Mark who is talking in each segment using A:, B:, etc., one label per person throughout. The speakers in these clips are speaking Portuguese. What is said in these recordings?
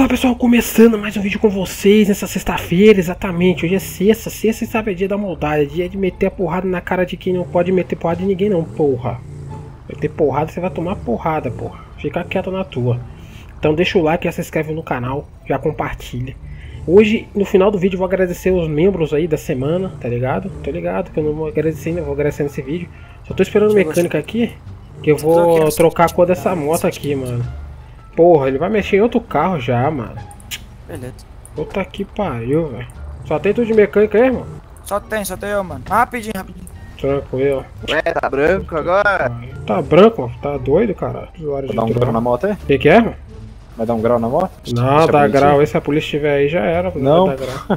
A: Fala pessoal, começando mais um vídeo com vocês nessa sexta-feira, exatamente. Hoje é sexta, você sabe, é dia da maldade, é dia de meter a porrada na cara de quem não pode meter porrada de ninguém não, porra. Meter porrada, você vai tomar porrada, porra. Fica quieto na tua. Então deixa o like, já se inscreve no canal, já compartilha. Hoje, no final do vídeo, eu vou agradecer os membros aí da semana, tá ligado? Tô ligado que eu não vou agradecer ainda, vou agradecer nesse vídeo. Só tô esperando o mecânico aqui, que eu vou trocar a cor dessa moto aqui, mano. Porra, ele vai mexer em outro carro já, mano.
B: Beleza.
A: Puta que pariu, velho. Só tem tudo de mecânica aí, irmão?
B: Só tem eu, mano. Rapidinho.
A: Tranquilo.
C: Ué, tá branco agora?
A: Tá branco, mano. Tá doido, caralho.
C: Vai dar um grau na moto, é?
A: O que é, irmão?
C: Vai dar um grau na moto?
A: Não, dá grau. Se a polícia estiver aí, já era.
C: Não.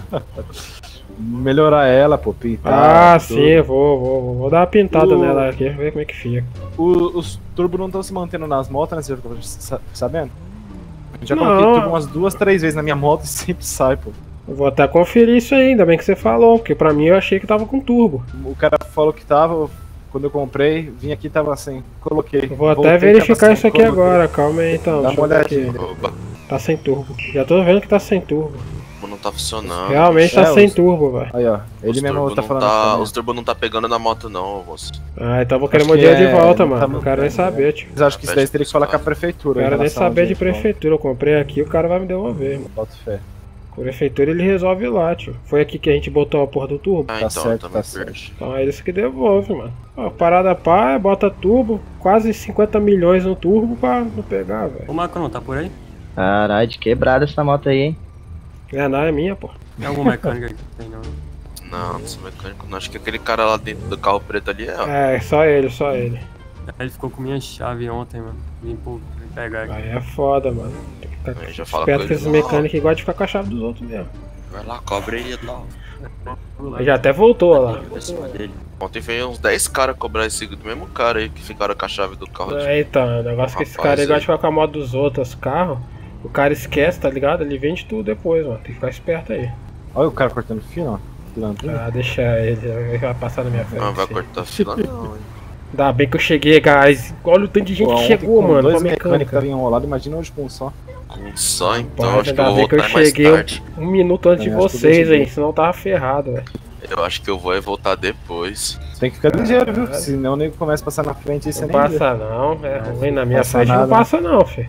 C: Melhorar ela, pô, pintar.
A: Ah, tudo. Sim, eu vou dar uma pintada nela aqui, ver como é que fica.
C: Os turbos não estão se mantendo nas motos, né? Você tá sabendo? Eu já coloquei turbo umas 2, 3 vezes na minha moto e sempre sai, pô.
A: Eu vou até conferir isso aí, ainda bem que você falou, porque pra mim eu achei que tava com turbo.
C: O cara falou que tava, quando eu comprei, vim aqui e tava assim, coloquei.
A: Eu vou até verificar isso aqui agora, calma aí então.
C: Dá uma olhadinha.
A: Tá sem turbo, já tô vendo que tá sem turbo.
D: Não tá funcionando.
A: Realmente tá sem turbo, velho.
C: Aí, ó. Ele mesmo tá falando.
D: Os turbo não tá pegando na moto, não, moço.
A: Ah, então vou querer meu dinheiro de volta, mano. Não quero nem saber, tio.
C: Mas acho que isso daí você teria que falar com a prefeitura.
A: Não quero nem saber de prefeitura. Eu comprei aqui, o cara vai me devolver, mano.
C: Bota fé.
A: Prefeitura ele resolve lá, tio. Foi aqui que a gente botou a porra do turbo.
D: Ah,
C: tá
D: então,
C: certo, tá certo.
A: Então é isso que devolve, mano. Ó, parada pá, bota turbo, quase 50 milhões no turbo pra não pegar, velho.
B: O Macron tá por aí?
E: Caralho, de quebrada essa moto aí, hein?
A: Não, é minha, pô.
B: Tem algum mecânico aí que tem, não?
D: Não sou mecânico, não. Acho que aquele cara lá dentro do carro preto ali é.
A: É, só ele, só ele.
B: Ele ficou com minha chave ontem, mano. Vim pegar aqui.
A: Aí é foda, mano. Tem que ficar
D: Já fala
A: esperto
D: com
A: que
D: ele,
A: esses mecânicos que gostam de ficar com a chave dos outros mesmo.
D: Vai lá, cobre ele lá.
A: Ele já até voltou lá.
D: Ontem veio uns 10 caras cobrar esse do mesmo cara aí que ficaram com a chave do carro.
A: É, então, o negócio que esse cara aí gosta de ficar com a moto dos outros carros. O cara esquece, tá ligado? Ele vende tudo depois, mano. Tem que ficar esperto aí.
C: Olha o cara cortando fio, ó.
A: Ah, deixa ele, ele vai passar na minha frente.
D: Não vai cortar fila, não, hein.
A: Ainda bem que eu cheguei, guys. Olha o tanto de gente que chegou, mano.
C: Dois mecânicos estavam enrolados, imagina hoje com um só.
D: Com um só, então
A: Pode,
D: acho que eu vou
A: ainda bem que eu
D: voltar mais
A: cheguei
D: tarde.
A: um minuto antes de vocês, hein. Senão eu tava ferrado, velho.
D: Eu acho que eu vou voltar depois.
C: Tem que ficar ligeiro, viu? Senão o nego começa a passar na frente e você
A: Não
C: nem vê.
A: passa não, é ruim. Na minha
C: passa
A: frente
C: nada,
A: não passa não, filho.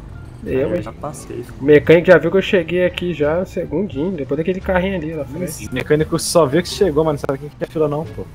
B: Eu já passei.
A: O mecânico já viu que eu cheguei aqui já segundinho, depois daquele carrinho ali na frente.
C: O mecânico só vê que chegou, mas não sabe quem que é fila não, pô.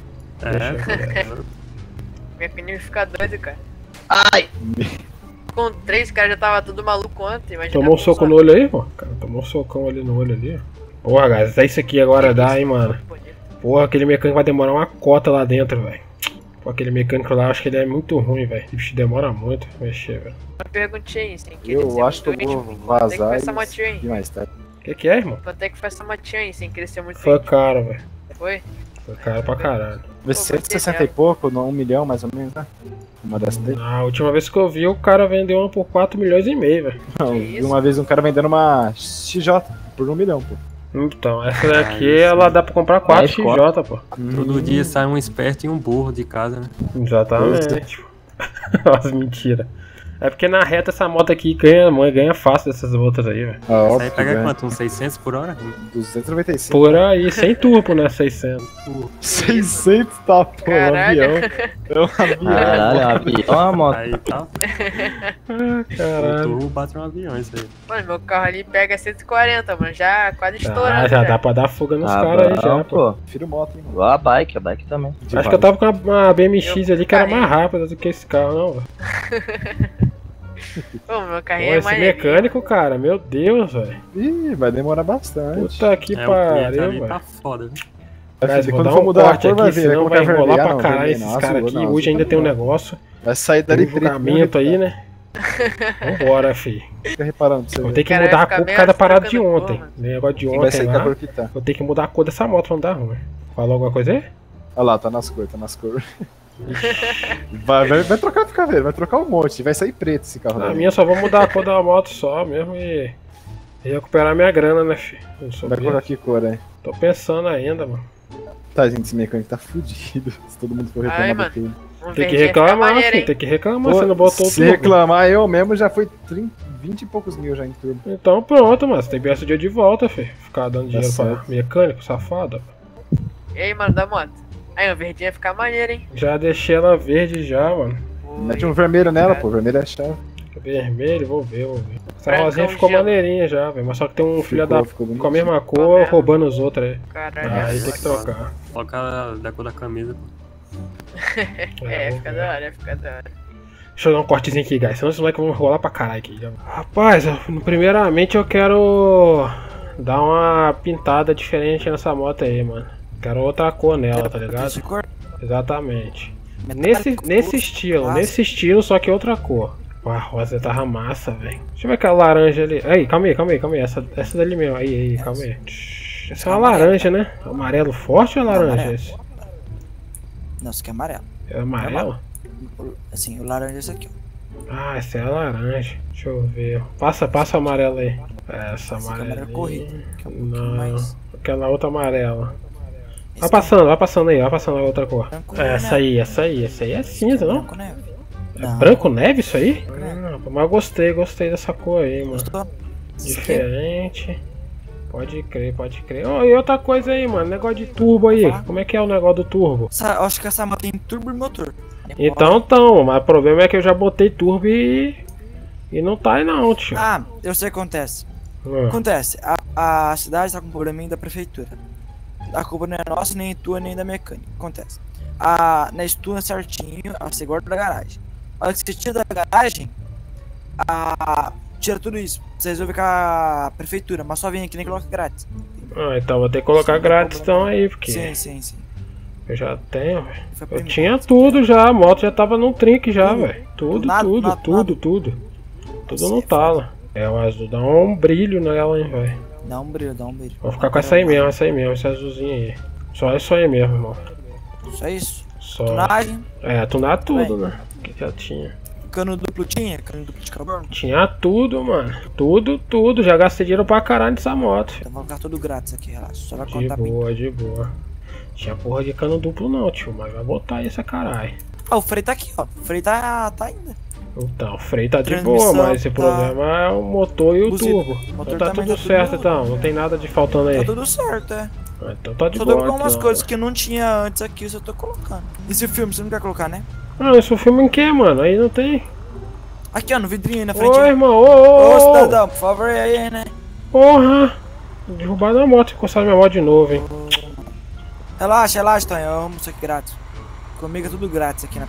F: Minha pneu fica doido, cara.
E: Ai!
F: Com 3 caras já tava tudo maluco ontem, mas
A: Tomou um soco no olho aí, pô? Cara, tomou um socão ali no olho ali, ó. Porra, guys, é isso aqui agora dá, hein, mano. Porra, aquele mecânico vai demorar uma cota lá dentro, velho. Pô, aquele mecânico lá, acho que ele é muito ruim, velho. Bicho, demora muito pra mexer, velho.
F: Uma perguntinha aí, sem querer
C: Eu acho que eu vou vazar
F: Quanto é que foi essa motinha aí?
C: e mais tarde.
A: Que é, irmão?
F: Quanto é que foi essa motinha aí, sem querer ser muito
A: Foi caro, velho.
F: Foi?
A: Foi caro pra caralho.
C: Vê 160 e pouco, não, 1 milhão mais ou menos, né? Uma dessas daí.
A: A última vez que eu vi, o cara vendeu uma por 4 milhões e meio, velho.
C: Não, vi uma vez um cara vendendo uma XJ por 1 milhão, pô.
A: Então, essa daqui, ela dá pra comprar 4 XJ, pô.
B: Todo dia sai um esperto e um burro de casa, né?
A: Exatamente. Nossa, mentira. É porque na reta essa moto aqui ganha fácil dessas outras aí, velho.
B: Isso aí pega quanto? Uns 600 por hora?
C: 295.
A: Por aí, sem turbo, né? 600.
C: 600 tá, pô, é um avião. É um avião.
E: Caralho, é um avião, uma moto.
B: Aí tá.
A: Caralho.
B: O turbo bate um avião isso aí.
F: Mano, meu carro ali pega 140, mano. Já quase estourando.
A: Ah, já dá pra dar fuga nos caras aí já, pô.
C: Prefiro moto, hein, mano.
E: Igual a bike também.
A: Acho que eu tava com uma BMX ali que era mais rápida do que esse carro, não, velho.
F: Pô, meu
A: Pô,
F: carrinho é
A: esse
F: mais.
A: mecânico, cara, meu Deus, velho.
C: Ih, vai demorar bastante.
A: Puta que
B: O cliente
A: pariu,
B: ali
A: velho.
B: tá foda, viu?
A: Mas vou
C: Quando
A: dar
C: for
A: um
C: mudar a
A: corte
C: cor, vai
A: aqui,
C: ver,
A: senão vai
C: colocar
A: enrolar
C: vermelho.
A: pra
C: Não,
A: caralho
C: vermelho
A: esses
C: não,
A: caras
C: azul,
A: aqui.
C: não,
A: Hoje
C: azul
A: ainda tem um
C: não.
A: negócio.
C: Vai sair
A: Tem
C: dali
A: um julgamento aí, né? Vambora, fi.
C: Fica reparando pra você
A: Vou
C: ver.
A: ter que
F: Cara,
A: mudar
F: vai
A: a
F: ficar
A: cor por
F: meio
A: causa da parada de
F: trocando cor,
A: ontem.
F: mano.
A: O negócio de
C: Vai
A: ontem
C: sair da
A: lá.
C: cor que tá.
A: Vou ter que mudar a cor dessa moto pra não dar ruim. Falou alguma coisa aí?
C: Olha lá, tá nas cores, tá nas cores. Vai trocar pro caveiro, vai trocar um monte, vai sair preto esse carro.
A: A
C: daí.
A: minha só vou mudar a cor da moto só mesmo e recuperar minha grana, né, fi? Não sou
C: Vai
A: besta.
C: colocar que cor aí?
A: Tô pensando ainda, mano.
C: Tá, gente, esse mecânico tá fudido. Se todo mundo for
F: Ai,
C: reclamar
F: mano.
C: daquele.
F: Um
A: Tem que
F: verdinho fica
A: reclamar,
F: maneiro,
A: fi.
F: hein?
A: Tem que reclamar.
C: Pô,
A: Você não botou
C: se
A: tudo.
C: reclamar, eu mesmo já fui 20 e poucos mil já em turbo.
A: Então pronto, mano. Você tem que ver esse dia de volta, filho. Ficar dando dinheiro pra
C: certo.
A: mecânico, safado.
F: E aí, mano, da moto? Aí, o verdinho ia ficar maneiro, hein?
A: Já deixei ela verde já, mano.
C: Mete um vermelho nela, pô. Vermelho é chave.
A: Vermelho, vou ver. Essa
F: Brancão
A: rosinha ficou
F: gelo.
A: maneirinha já, velho. Mas só que tem um filho da
C: ficou
A: com a mesma cor
F: mesmo.
A: roubando os outros aí.
F: Caralho.
A: Aí tem que trocar.
B: Coloca da cor da camisa, pô.
F: É,
A: vou
F: fica
A: ver.
F: da hora, fica da hora.
A: Deixa eu dar um cortezinho aqui, guys. Senão esses moleques vão rolar pra caralho aqui. Rapaz, primeiramente eu quero dar uma pintada diferente nessa moto aí, mano. Quero outra cor nela, tá ligado? Exatamente. Nesse estilo, só que outra cor. A rosa tava massa, velho. Deixa eu ver aquela laranja ali. Aí, calma aí. Essa dali mesmo. Aí, calma aí. Essa é uma laranja, né? Amarelo forte ou é laranja
G: Amarelo.
A: esse?
G: Não, isso aqui é amarelo.
A: É amarelo?
G: Assim, o laranja é esse aqui, ó.
A: Ah, essa é a laranja. Deixa eu ver. Passa o amarelo aí. Essa
G: Esse aqui é
A: amarela.
G: amarelo corrido, que é um pouquinho
A: Não,
G: mais...
A: aquela outra amarela.
G: Esse
A: Vai passando aí, vai passando a outra cor.
G: Branco
A: Essa aí é cinza, não?
G: branco neve.
A: É
G: Não.
A: branco neve isso aí?
G: neve.
A: Mas gostei dessa cor aí, mano.
G: Gostou? Esse aqui?
A: Diferente. Pode crer. Oh, e outra coisa aí, mano, negócio de turbo aí. Como é que é o negócio do turbo?
G: Eu acho que essa moto tem turbo e motor.
A: Então, mas o problema é que eu já botei turbo e não tá aí não, tio.
G: Ah, eu sei o que acontece.
A: Ah.
G: Acontece, a cidade tá com probleminha da prefeitura. A culpa não é nossa, nem tua, nem da mecânica. Acontece. Na estuna certinho, você guarda da garagem. A hora que você tira da garagem, tira tudo isso. Você resolve com a prefeitura, mas só vem aqui nem coloca grátis.
A: Ah, então vou ter que colocar grátis então aí, porque
G: Sim.
A: eu já tenho, velho.
G: Foi
A: Eu
G: primeiro.
A: tinha tudo já, a moto já tava num trinque já, velho. Tudo
G: Nada.
A: Tudo no talo. É, o azul dá um brilho nela, hein, velho.
G: Dá um brilho.
A: Vou ficar com essa aí mesmo, esse azulzinho aí. Só isso aí mesmo, irmão.
G: Só isso.
A: Só.
G: Tunagem,
A: É, tunar tudo, né? Que já tinha.
G: cano duplo tinha, cano duplo de carbono.
A: Tinha tudo, mano. Tudo. Já gastei dinheiro pra caralho nessa moto.
G: Então vou colocar tudo grátis aqui, relaxa. Só vai
A: De
G: contar bem.
A: boa. Tinha porra de cano duplo não, tio. Mas vai botar aí essa caralho.
G: O freio tá aqui, ó. O freio tá ainda.
A: Então, o freio tá de
G: Transmissão
A: boa, mas o
G: tá-
A: problema é o motor e o
G: Buzina.
A: turbo.
G: O motor
A: Então tá
G: também
A: tudo
G: tá tudo
A: certo,
G: bom.
A: então. Não tem nada de faltando aí.
G: Tá tudo certo, é.
A: Ah, então tá de
G: Só
A: boa.
G: deu algumas
A: então.
G: coisas que não tinha antes aqui, eu tô colocando. Esse filme você não quer colocar, né?
A: Ah, isso filme em que, mano? Aí não tem.
G: Aqui, ó, no vidrinho aí na frente.
A: Ô,
G: ó.
A: irmão,
G: Ô,
A: ô!
G: cidadão, por favor, aí, né?
A: Porra! Derrubaram a moto, encostaram minha moto de novo, hein?
G: Relaxa, Tonho, eu amo isso aqui grátis. Comigo é tudo grátis aqui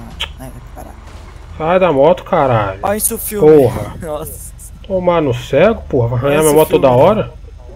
G: parada.
A: Sai da moto, caralho.
G: Olha isso o filme.
A: Porra.
G: Nossa.
A: Tomar no cego, porra. Vai arranhar
G: Esse
A: minha moto
G: filme,
A: toda
G: né?
A: hora?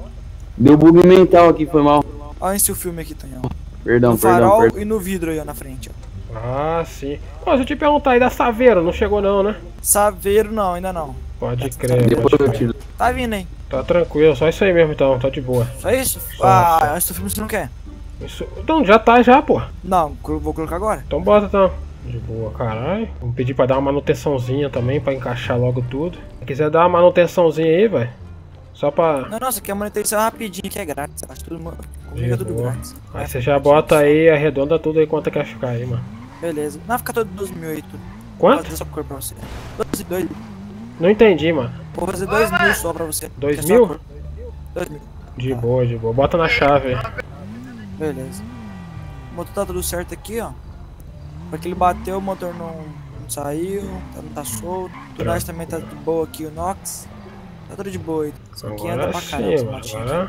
H: Deu bug mental aqui, foi mal.
G: Olha esse o filme aqui, Tonhão.
H: Perdão,
G: No farol e no vidro aí, ó, na frente, ó.
A: Ah, sim. Pô, se eu te perguntar aí da Saveiro, não chegou não, né?
G: Saveiro não, ainda não.
A: Pode crer,
H: Depois
A: pode
H: eu
A: crer.
H: tiro.
G: Tá vindo aí.
A: Tá tranquilo, só isso aí mesmo então, tá de boa.
G: Só isso?
A: Só.
G: Esse filme você não quer?
A: Isso... Então, já tá já, pô.
G: Não, vou colocar agora.
A: Então bota então. De boa, caralho. Vamos pedir pra dar uma manutençãozinha também, pra encaixar logo tudo. Se quiser dar uma manutençãozinha aí, velho. Só pra...
G: Não, isso aqui é manutenção rapidinho, que é grátis. Acho tudo, comigo é tudo
A: boa.
G: grátis.
A: Aí você já bota aí, arredonda tudo aí quanto quer ficar aí, mano.
G: Beleza. Não, fica todo 2.000 aí, tudo. Vou
A: Quanto?
G: fazer essa cor pra você. 2.000.
A: Não entendi, mano.
G: Vou fazer 2.000 só pra você.
A: 2.000?
G: 2.000.
A: De boa. Bota na chave aí.
G: Beleza. O motor tá tudo certo aqui, ó. Porque ele bateu, o motor não saiu, não tá solto. O tunagem também tá de boa aqui, o Nox. Tá tudo de boa aí. Isso aqui anda
A: Agora
G: pra
A: sim,
G: caramba, essa
A: mano.
G: motinha
A: Agora...
G: aqui.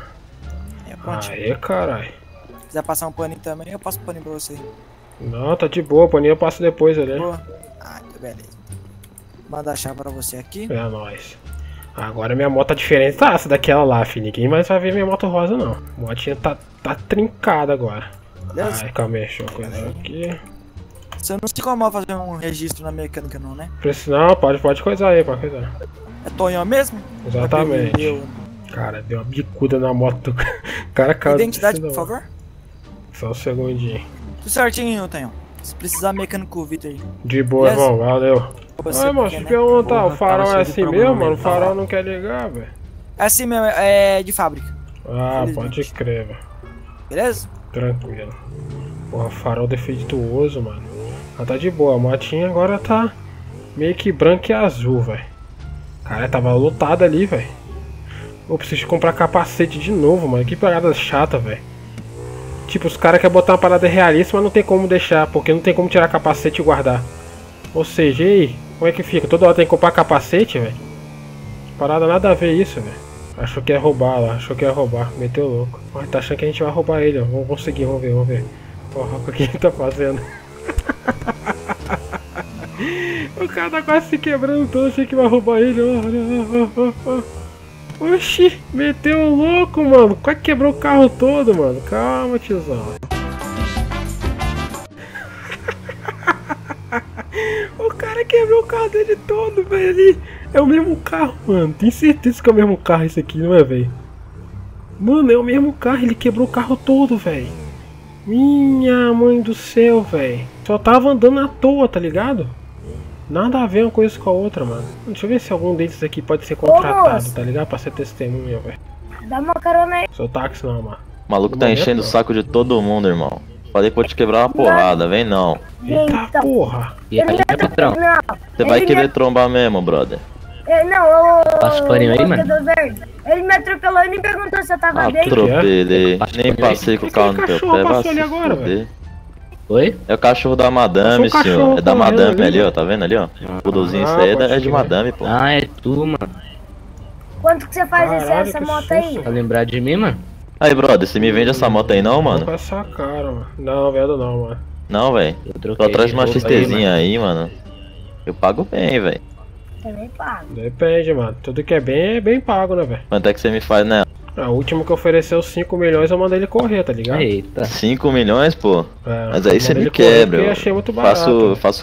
G: É prontinho.
A: Aê, caralho.
G: Se quiser passar um paninho também, eu passo um paninho pra você.
A: Não, tá de boa, paninho eu passo depois ali.
G: Boa? Ah, então beleza. Manda a chave pra você aqui.
A: É nóis. Agora minha moto tá diferente daquela lá, filho. Ninguém mais vai ver minha moto rosa, não. A motinha tá trincada agora.
G: Beleza?
A: Ai, calma aí, deixa eu coisar aqui.
G: Você não se incomoda fazer um registro na mecânica não, né?
A: Não, pode coisar aí, pode coisar.
G: É Tonhão mesmo?
A: Exatamente.
G: Deu...
A: Cara, deu uma bicuda na moto do cara caiu.
G: Identidade, por favor?
A: Só um segundinho.
G: Tudo certinho, Tonhão. Se precisar mecânico com o Vitor aí.
A: De boa,
G: Beleza?
A: irmão, valeu.
G: Você
A: Ai, mano,
G: quer,
A: se
G: né?
A: perguntar, o
B: Porra,
A: farol
B: cara,
A: é
B: cheio de
A: assim
B: problema
A: mesmo, mano? O
B: mental.
A: farol não quer ligar, velho.
G: É assim mesmo, é de fábrica.
A: Ah,
G: Felizmente.
A: pode crer, velho.
G: Beleza?
A: Tranquilo. Porra, farol defeituoso, mano. Mas tá de boa, a motinha agora tá meio que branca e azul, velho. Cara, tava lotado ali, velho. Eu preciso comprar capacete de novo, mano. Que parada chata, velho. Tipo, os caras querem botar uma parada realista, mas não tem como deixar, porque não tem como tirar capacete e guardar. Ou seja, e aí? Como é que fica? Toda hora tem que comprar capacete, velho? Parada nada a ver isso, velho. Achou que ia roubar lá, achou que ia roubar. Meteu louco. Mas tá achando que a gente vai roubar ele, ó. Vamos conseguir, vamos ver. Porra, o que ele tá fazendo? O cara tá quase se quebrando todo, achei que vai roubar ele. Oxi, meteu o louco, mano. Quase quebrou o carro todo, mano. Calma, tiozão. O cara quebrou o carro dele todo, velho. É o mesmo carro, mano. Tenho certeza que é o mesmo carro isso aqui, não é, velho? Mano, é o mesmo carro. Ele quebrou o carro todo, velho. Minha mãe do céu, velho. Só tava andando à toa, tá ligado? Nada a ver uma coisa com a outra, mano. Deixa eu ver se algum desses aqui pode ser contratado, tá ligado? Pra ser testemunha, velho.
I: Dá uma carona aí.
A: Sou táxi não, mano.
J: O maluco tá enchendo o saco de todo mundo, irmão. Falei que vou te quebrar uma porrada, vem não.
A: Eita porra.
J: E aí, patrão? Você vai querer trombar mesmo, brother?
I: Passa o paninho aí, mano. Ele me atropelou e nem perguntou se eu tava bem.
J: Atropelei. Nem passei com o carro no teu pé, vai se fuder. Oi? É o cachorro da madame, senhor. É da madame ali, ó. Tá vendo ali, ó? O pudozinho, isso aí é de madame, pô.
I: Ah, é tu, mano. Quanto que você faz essa moto aí?
J: Tá lembrado de mim, mano? Aí, brother, você me vende essa moto aí não, mano?
A: Com essa cara, mano. Não, vendo não, mano.
J: Não, velho. Tô atrás de uma XTzinha aí, mano. Eu pago bem, velho.
I: Também pago.
A: Depende, mano. Tudo que é bem pago, né, velho?
J: Quanto é que você me faz, né?
A: A última que ofereceu 5 milhões eu mandei ele correr, tá ligado?
J: Eita. 5 milhões, pô? É, mas aí você me quebra.
A: Eu achei muito barato.
J: Faço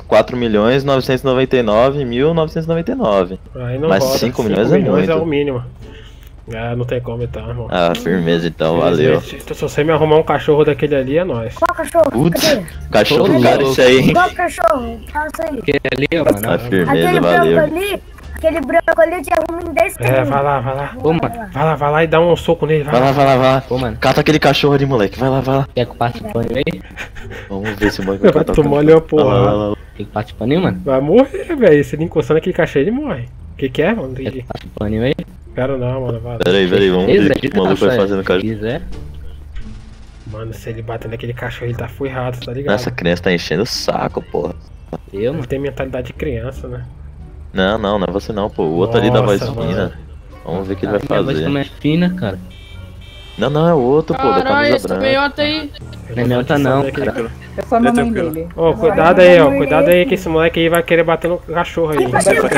J: 4.999.999.
A: Aí não
J: mas
A: roda.
J: 5 milhões é muito.
A: É o mínimo. Ah, não tem como então, irmão.
J: Ah, firmeza então, valeu.
A: Se você me arrumar um cachorro daquele ali, é nóis.
I: Qual cachorro?
J: Putz, cachorro caro isso aí, hein?
I: Qual cachorro? Passa aí.
J: Aquele ali, mano. Ah, firmeza,
I: aquele
J: valeu.
I: Aquele branco ali eu te arrumo em 10
A: quilos. É, vai lá.
J: Ô, mano.
A: Vai lá e dá um soco nele.
J: Vai lá. Ô, mano. Cata aquele cachorro ali, moleque. Vai lá. Quer que eu passe o pano aí? Vamos ver se o moleque
A: vai tomar ali uma porra.
J: Tem que passe o paninho, mano?
A: Vai morrer, velho. Se ele encostar naquele cachorro, ele morre. O que é, mano?
J: Quer que passe o paninho aí?
A: Quero não, mano. Vai.
J: Peraí, vamos ver o que o maluco vai fazer no cachorro.
A: Mano, se ele bater naquele cachorro, ele tá ferrado, tá ligado?
J: Essa criança tá enchendo o saco, porra.
A: Ele tem mentalidade de criança, né?
J: Não é você não, pô. O outro ali da voz fina. Vamos ver o que ele vai fazer. A voz também é fina, cara. Não, é o outro, pô, da camisa branca.
F: Meiota aí.
J: Não é meiota não, cara.
K: É só a mamãe dele.
A: Ô, cuidado aí, ó. Cuidado aí que esse moleque aí vai querer bater no cachorro aí.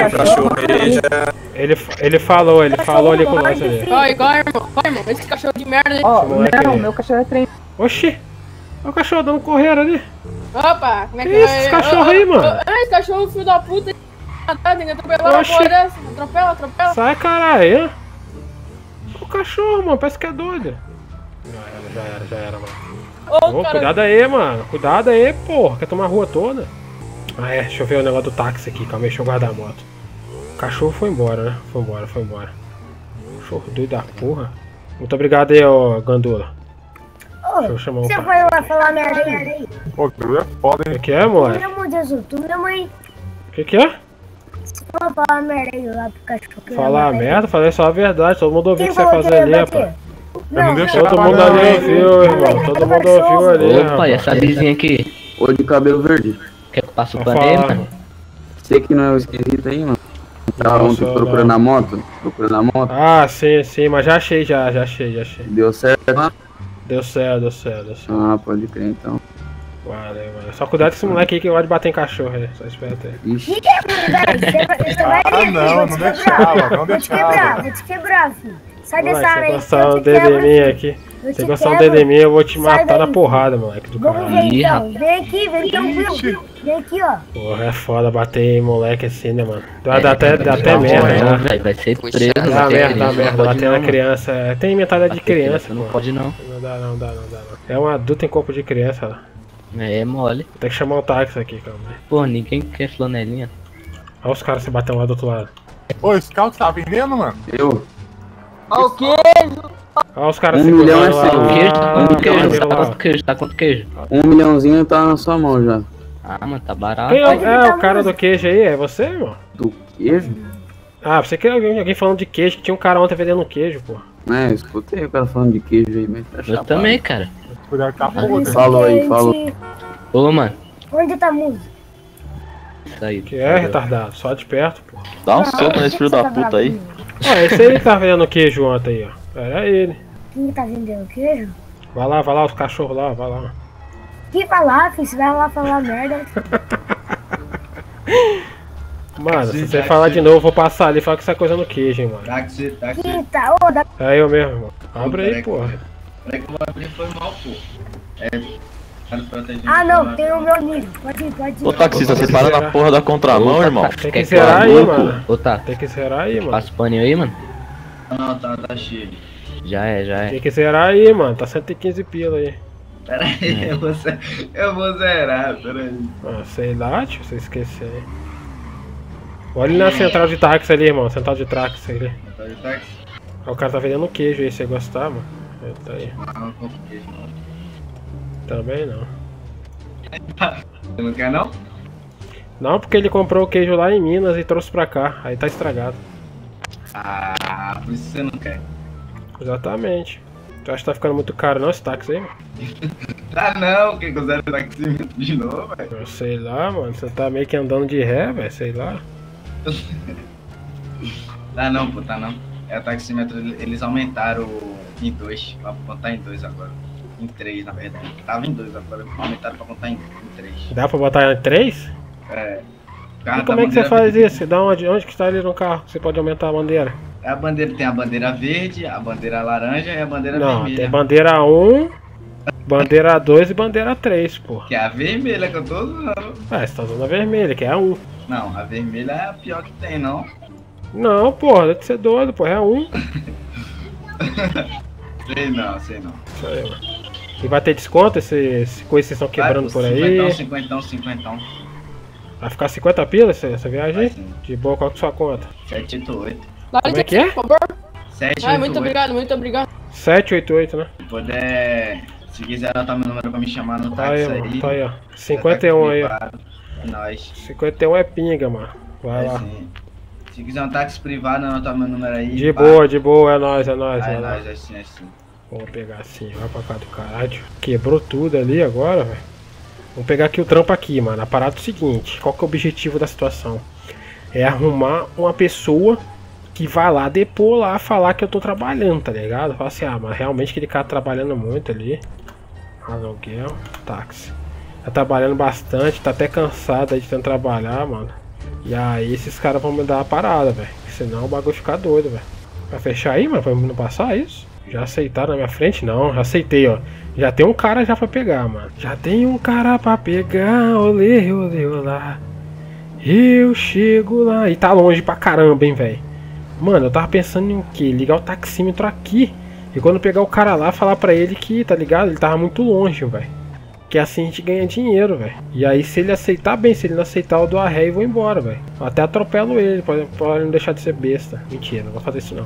A: Ele falou ali com nós ali.
F: Corre, irmão. Esse cachorro de merda aí.
K: Ó, não, meu cachorro é trem.
A: Oxi. Olha o cachorro dando correr ali.
F: Opa, como é que
A: é? Esse cachorro aí, mano?
F: Esse cachorro, filho da puta. Tem que atropelar uma porra dessa. Atropela.
A: Sai, caralho. O cachorro, mano, parece que é doido. Já era, mano. Ô, cuidado aí, mano. Cuidado aí, porra. Quer tomar a rua toda? Ah, é. Deixa eu ver o negócio do táxi aqui. Calma aí, deixa eu guardar a moto. O cachorro foi embora, né? Foi embora. Cachorro doido da porra. Muito obrigado aí, ó, Gandula. Deixa eu chamar o
I: pai. Você foi lá falar merda aí?
C: Pô, tu é foda, hein?
A: O que é, moleque?
I: Pelo amor de Jesus, tu minha mãe.
A: O que é?
I: Você foi falar merda aí lá pro cachorro.
A: Falar merda? Falei só a verdade. Todo mundo ouviu o que você vai fazer ali, rapaz.
C: Não
A: todo mundo ali ouviu, irmão. Todo mundo ouviu ali.
J: Opa, e essa vizinha aqui?
H: Olho de cabelo verde.
J: Quer que eu passe o pano aí, mano?
H: Você que não é o esquisito aí, mano? Tá ontem procurando a moto?
A: Ah, sim, mas já achei.
H: Deu certo lá?
A: Deu certo.
H: Ah, pode crer então.
A: Valeu. Só cuidado com esse moleque aí que gosta de bater em cachorro aí. Só esperto aí.
H: Ixi.
C: Não deixava.
I: Vou te quebrar, filho. Sai dessa área aí.
A: Se você gostar um dedo em mim aqui. Se você gostar um dedo em mim, eu vou te matar na porrada, moleque do caralho.
I: Vamos ver então. Vem aqui, tranquilo. Vem aqui, ó.
A: Porra, é foda bater em moleque assim, né, mano? Dá até merda, né?
J: Vai ser preso.
A: Dá merda. Bater na criança. Tem mentalidade de criança,
J: não pode não.
A: Não dá não. É um adulto em corpo de criança, lá.
J: É mole.
A: Tem que chamar um táxi aqui, calma aí.
J: Pô, ninguém quer flanelinha.
A: Olha os caras se batendo lá do outro lado.
C: Ô, esse carro que você tá vendendo, mano?
H: Eu?
F: Olha o queijo!
A: Olha os caras
H: se
A: milhão
H: é seu.
J: Queijo, tá quanto queijo?
H: 1 milhãozinho tá na sua mão já.
J: Ah, mano, tá barato.
A: Quem é o cara do queijo aí? É você, irmão?
H: Do queijo?
A: Ah, você que alguém falando de queijo, que tinha um cara ontem vendendo queijo, pô.
H: É, eu escutei o cara falando de queijo aí, mas tá
L: Eu
H: chapado.
L: também, cara.
C: Cuidado com a foda.
H: Falou aí, falou.
L: Ô, mano.
I: Onde tá a música?
L: Tá aí.
A: Que é, retardado, só de perto, pô.
J: Dá um soco nesse filho da puta aí.
A: Ó, esse aí que tá vendendo queijo ontem aí, ó. Era ele.
I: Quem tá vendendo queijo?
A: Vai lá, os cachorros lá, vai lá.
I: Que falar, filho? Você vai lá falar merda.
A: Mano, se você falar de novo, eu vou passar ali e falar que isso é coisa no queijo, hein, mano.
I: Que tá, ô, da...
A: É eu mesmo, irmão. Abre aí, porra.
M: Peraí que eu vou abrir, foi mal, pô.
I: Ah, não, tem o meu nível. Pode ir.
J: Ô taxista, você para na porra da contramão, irmão.
A: Tem que zerar aí, mano.
L: Ô, tá.
A: Tem que zerar aí, mano.
L: Passa o paninho aí, mano.
M: Não, tá cheio.
L: Já é.
A: Tem que zerar aí, mano. Tá 115 pila aí.
M: Pera aí, eu vou zerar, pera aí.
A: Ah, sei lá, tio, você esqueceu. Olha na central de táxi ali, irmão. Central de táxi ali.
M: Central de táxi?
A: O cara tá vendendo queijo aí, você gostar, mano? Tá aí.
M: Não compro queijo, não.
A: Também não.
M: Você não quer, não?
A: Não, porque ele comprou o queijo lá em Minas e trouxe pra cá. Aí tá estragado.
M: Ah, por isso você não quer.
A: Exatamente. Tu acha que tá ficando muito caro não esse táxi aí, mano?
M: Tá não, quem quiser taxímetro de novo, velho.
A: Eu sei lá, mano. Você tá meio que andando de ré, velho. Sei lá.
M: Tá não, pô, tá não. É o taxímetro, eles aumentaram em 2, pra botar em 2 agora. Em 3, na verdade. Tava em 2 agora, aumentaram pra botar em 3.
A: Dá pra botar em 3?
M: É.
A: E como é que você faz isso? Da onde que está ali no carro? Você pode aumentar a bandeira?
M: A bandeira tem a bandeira verde, a bandeira laranja e a bandeira
A: Não,
M: vermelha.
A: tem bandeira 1, bandeira 2 e bandeira 3, pô.
M: Que é a vermelha que eu tô usando.
A: Você tá usando a vermelha, que é a 1.
M: Não, a vermelha é a pior que tem, não?
A: Não, porra, deve ser doido, porra, é a 1.
M: Sei não.
A: Isso aí, mano. E vai ter desconto esse coisas que estão quebrando por aí?
M: 50.
A: Vai ficar 50 pila essa viagem aí? De boa, qual que é a sua conta?
M: 788.
A: Como é que é?
F: Por favor.
M: 788.
F: Ai, muito obrigado.
A: 788, né?
M: Se puder, se quiser anotar meu número pra me chamar no
A: Tá
M: táxi
A: aí, mano,
M: aí.
A: tá aí, ó. 51 aí, ó.
M: É nóis.
A: 51 é pinga, mano. Vai lá.
M: Sim. Se quiser um táxi privado, anota meu número aí.
A: De
M: pá.
A: boa, é nóis.
M: É nóis, assim.
A: Vamos pegar assim, vai pra cá do caralho. Quebrou tudo ali agora, velho. Vamos pegar aqui o trampo aqui, mano. A parada é o seguinte, qual que é o objetivo da situação? É arrumar uma pessoa que vai lá depor lá, falar que eu tô trabalhando, tá ligado? Fala assim, mas realmente aquele cara trabalhando muito ali. Aluguel, táxi. Tá trabalhando bastante, tá até cansado aí de tanto trabalhar, mano. E aí esses caras vão me dar a parada, velho. Senão o bagulho ficar doido, velho. Vai fechar aí, mano? Pra não passar isso? Já aceitaram na minha frente? Não, já aceitei, ó. Já tem um cara já pra pegar, mano. Já tem um cara pra pegar, olê, olá. Eu chego lá. E tá longe pra caramba, hein, velho. Mano, eu tava pensando em o quê? Ligar o taxímetro aqui. E quando pegar o cara lá, falar pra ele que, tá ligado? Ele tava muito longe, velho. Que assim a gente ganha dinheiro, velho. E aí se ele aceitar, bem. Se ele não aceitar, eu dou a ré e vou embora, velho. Até atropelo ele, pode não deixar de ser besta. Mentira, não vou fazer isso não.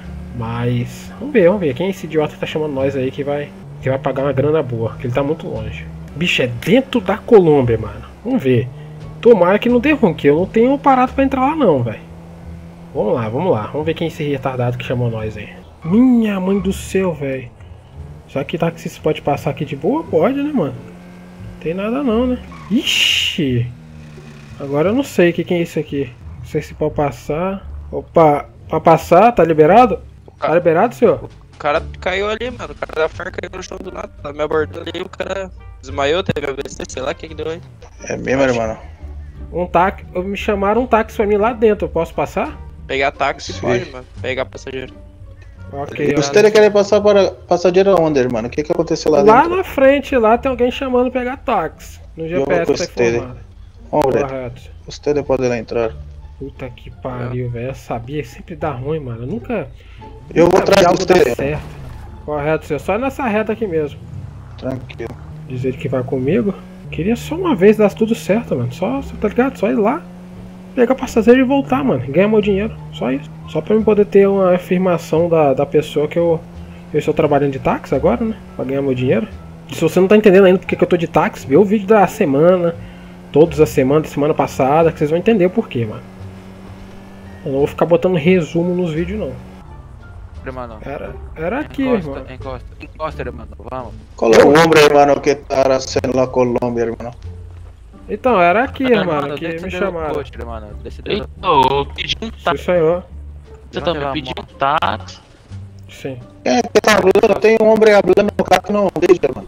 A: Mas, vamos ver. Quem é esse idiota que tá chamando nós aí que vai pagar uma grana boa? Que ele tá muito longe. Bicho, é dentro da Colômbia, mano. Vamos ver. Tomara que não dê ruim, que eu não tenho parado pra entrar lá não, velho. Vamos lá. Vamos ver quem é esse retardado que chamou nós aí. Minha mãe do céu, velho. Só que taxista pode passar aqui de boa? Pode, né, mano? Não tem nada não, né? Ixi. Agora eu não sei o que é isso aqui. Não sei se pode passar. Opa, pra passar, tá liberado? Tá liberado, senhor?
N: O cara caiu ali, mano. O cara da farra caiu no chão do lado. Tá me abordando ali, o cara desmaiou, teve AVC, sei lá o que deu aí.
O: É mesmo, irmão?
A: Um táxi, me chamaram um táxi pra mim lá dentro, eu posso passar?
N: Pegar táxi pode, mano. Pegar passageiro.
O: Ok. Você quer passar para passageiro onde, irmão? O que aconteceu lá dentro?
A: Lá na frente, lá tem alguém chamando pegar táxi. No GPS tá informado.
O: Correto. Você pode lá entrar.
A: Puta que pariu, velho. Eu sabia que sempre dá ruim, mano. Eu nunca
O: vou atrás de você.
A: Certo. Correto, senhor. Só nessa reta aqui mesmo.
O: Tranquilo.
A: Dizer que vai comigo. Queria só uma vez dar tudo certo, mano. Só, tá ligado? Só ir lá, pegar passageiro e voltar, mano. Ganhar meu dinheiro. Só isso. Só pra eu poder ter uma afirmação da pessoa que eu estou trabalhando de táxi agora, né? Pra ganhar meu dinheiro. E se você não tá entendendo ainda porque que eu tô de táxi, vê o vídeo da semana. Todas as semanas, da semana passada, que vocês vão entender o porquê, mano. Eu não vou ficar botando resumo nos vídeos, não.
P: Hermano.
A: Era aqui,
P: encosta,
A: irmão.
P: Encosta, hermano. Vamos.
O: ¿Cuál es el hombre, hermano, que está haciendo la Colombia, hermano?
A: Então, era aqui, irmão, que me chamaram.
N: Então, eu pedi um táxi.
A: Sim, senhor.
N: Você também pediu um táxi?
A: Sim.
O: ¿Quién es que está hablando? Tem un hombre hablando no carro, no deja, hermano.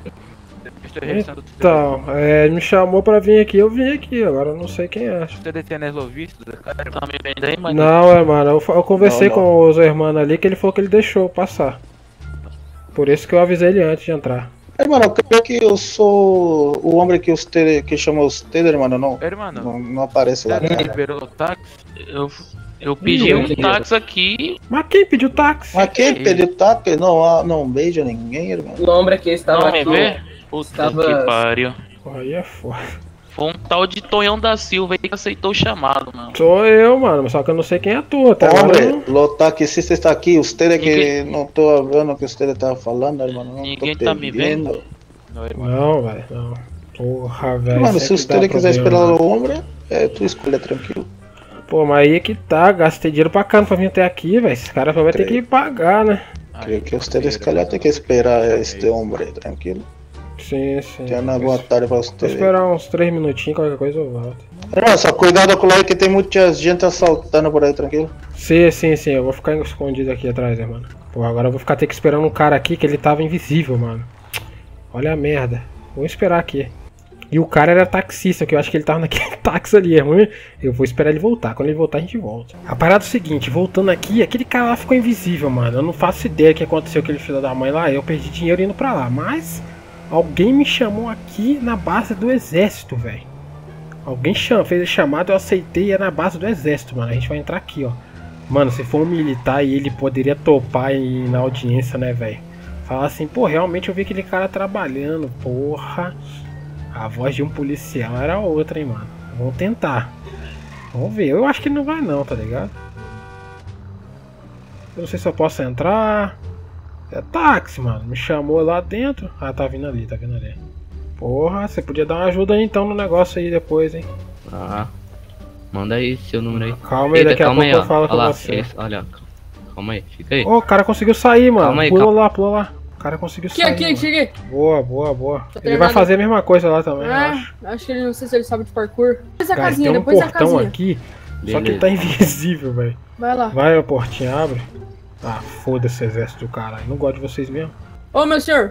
A: Então, me chamou pra vir aqui, eu vim aqui, agora eu não sei quem é.
P: Você tem lo visto, cara?
N: Tá me vendo aí, mano?
A: Não, mano, eu conversei com os irmãos ali que ele falou que ele deixou passar. Por isso que eu avisei ele antes de entrar.
O: Hermano, creo que eu sou o homem que chamou você, hermano, não.
P: Hermano.
O: Não aparece lá.
P: Ele liberou o táxi?
N: Eu pedi um táxi aqui.
A: Mas quem pediu táxi?
O: Mas quem pediu táxi? Não vejo ninguém, irmão.
L: O homem que estava aqui.
N: Puta que pariu.
A: Aí é foda.
N: Foi um tal de Tonhão da Silva aí que aceitou o chamado, mano.
A: Sou eu, mano, só que eu não sei quem é tu, tá?
O: Homem, o taxista está aqui, você que não tô vendo o que você está falando, irmão.
N: Ninguém tá me vendo?
A: Não, velho, não. Porra, velho.
O: Mano, se você quiser esperar o homem, tu escolha tranquilo.
A: Pô, mas aí que tá, gastei dinheiro pra caramba pra vir até aqui, velho. Esse cara vai ter que pagar, né?
O: Creio que você tem que esperar este homem, tranquilo.
A: Sim, sim.
O: Já na boa tarde pra você.
A: Vou esperar uns 3 minutinhos, qualquer coisa eu volto.
O: Irmão, só cuidado com lá que tem muita gente assaltando por aí, tranquilo?
A: Sim, eu vou ficar escondido aqui atrás, mano. Pô, agora eu vou ficar ter que esperando um cara aqui que ele tava invisível, mano. Olha a merda. Vou esperar aqui. E o cara era taxista, que eu acho que ele tava naquele táxi ali, irmão. Eu vou esperar ele voltar. Quando ele voltar, a gente volta. A parada é o seguinte, voltando aqui, aquele cara lá ficou invisível, mano. Eu não faço ideia do que aconteceu com aquele filho da mãe lá. Eu perdi dinheiro indo pra lá, mas alguém me chamou aqui na base do exército, velho. Alguém fez a chamada, eu aceitei e é na base do exército, mano. A gente vai entrar aqui, ó. Mano, se for um militar e ele poderia topar ir na audiência, né, velho? Falar assim, pô, realmente eu vi aquele cara trabalhando, porra. A voz de um policial era outra, hein, mano. Vamos tentar. Vamos ver. Eu acho que não vai não, tá ligado? Eu não sei se eu posso entrar. É táxi, mano. Me chamou lá dentro. Ah, tá vindo ali, tá vindo ali. Porra, você podia dar uma ajuda aí então no negócio aí depois, hein?
L: Ah. Manda aí seu número aí.
A: Calma aí, daqui a pouco eu falo com você.
L: Olha, calma aí, fica aí.
A: Ô, o cara conseguiu sair, mano.
L: Calma aí,
A: pula lá. O cara conseguiu sair.
F: Aqui, cheguei.
A: Boa. Ele vai fazer a mesma coisa lá também, eu
F: acho que ele não sei se ele sabe de parkour. Depois a
A: cara,
F: casinha,
A: tem um
F: depois a
A: portão
F: casinha.
A: Aqui, só que ele tá invisível, velho.
F: Vai lá.
A: Vai, a portinha abre. Ah, foda-se, exército do caralho. Não gosto de vocês mesmo.
F: Ô, meu senhor.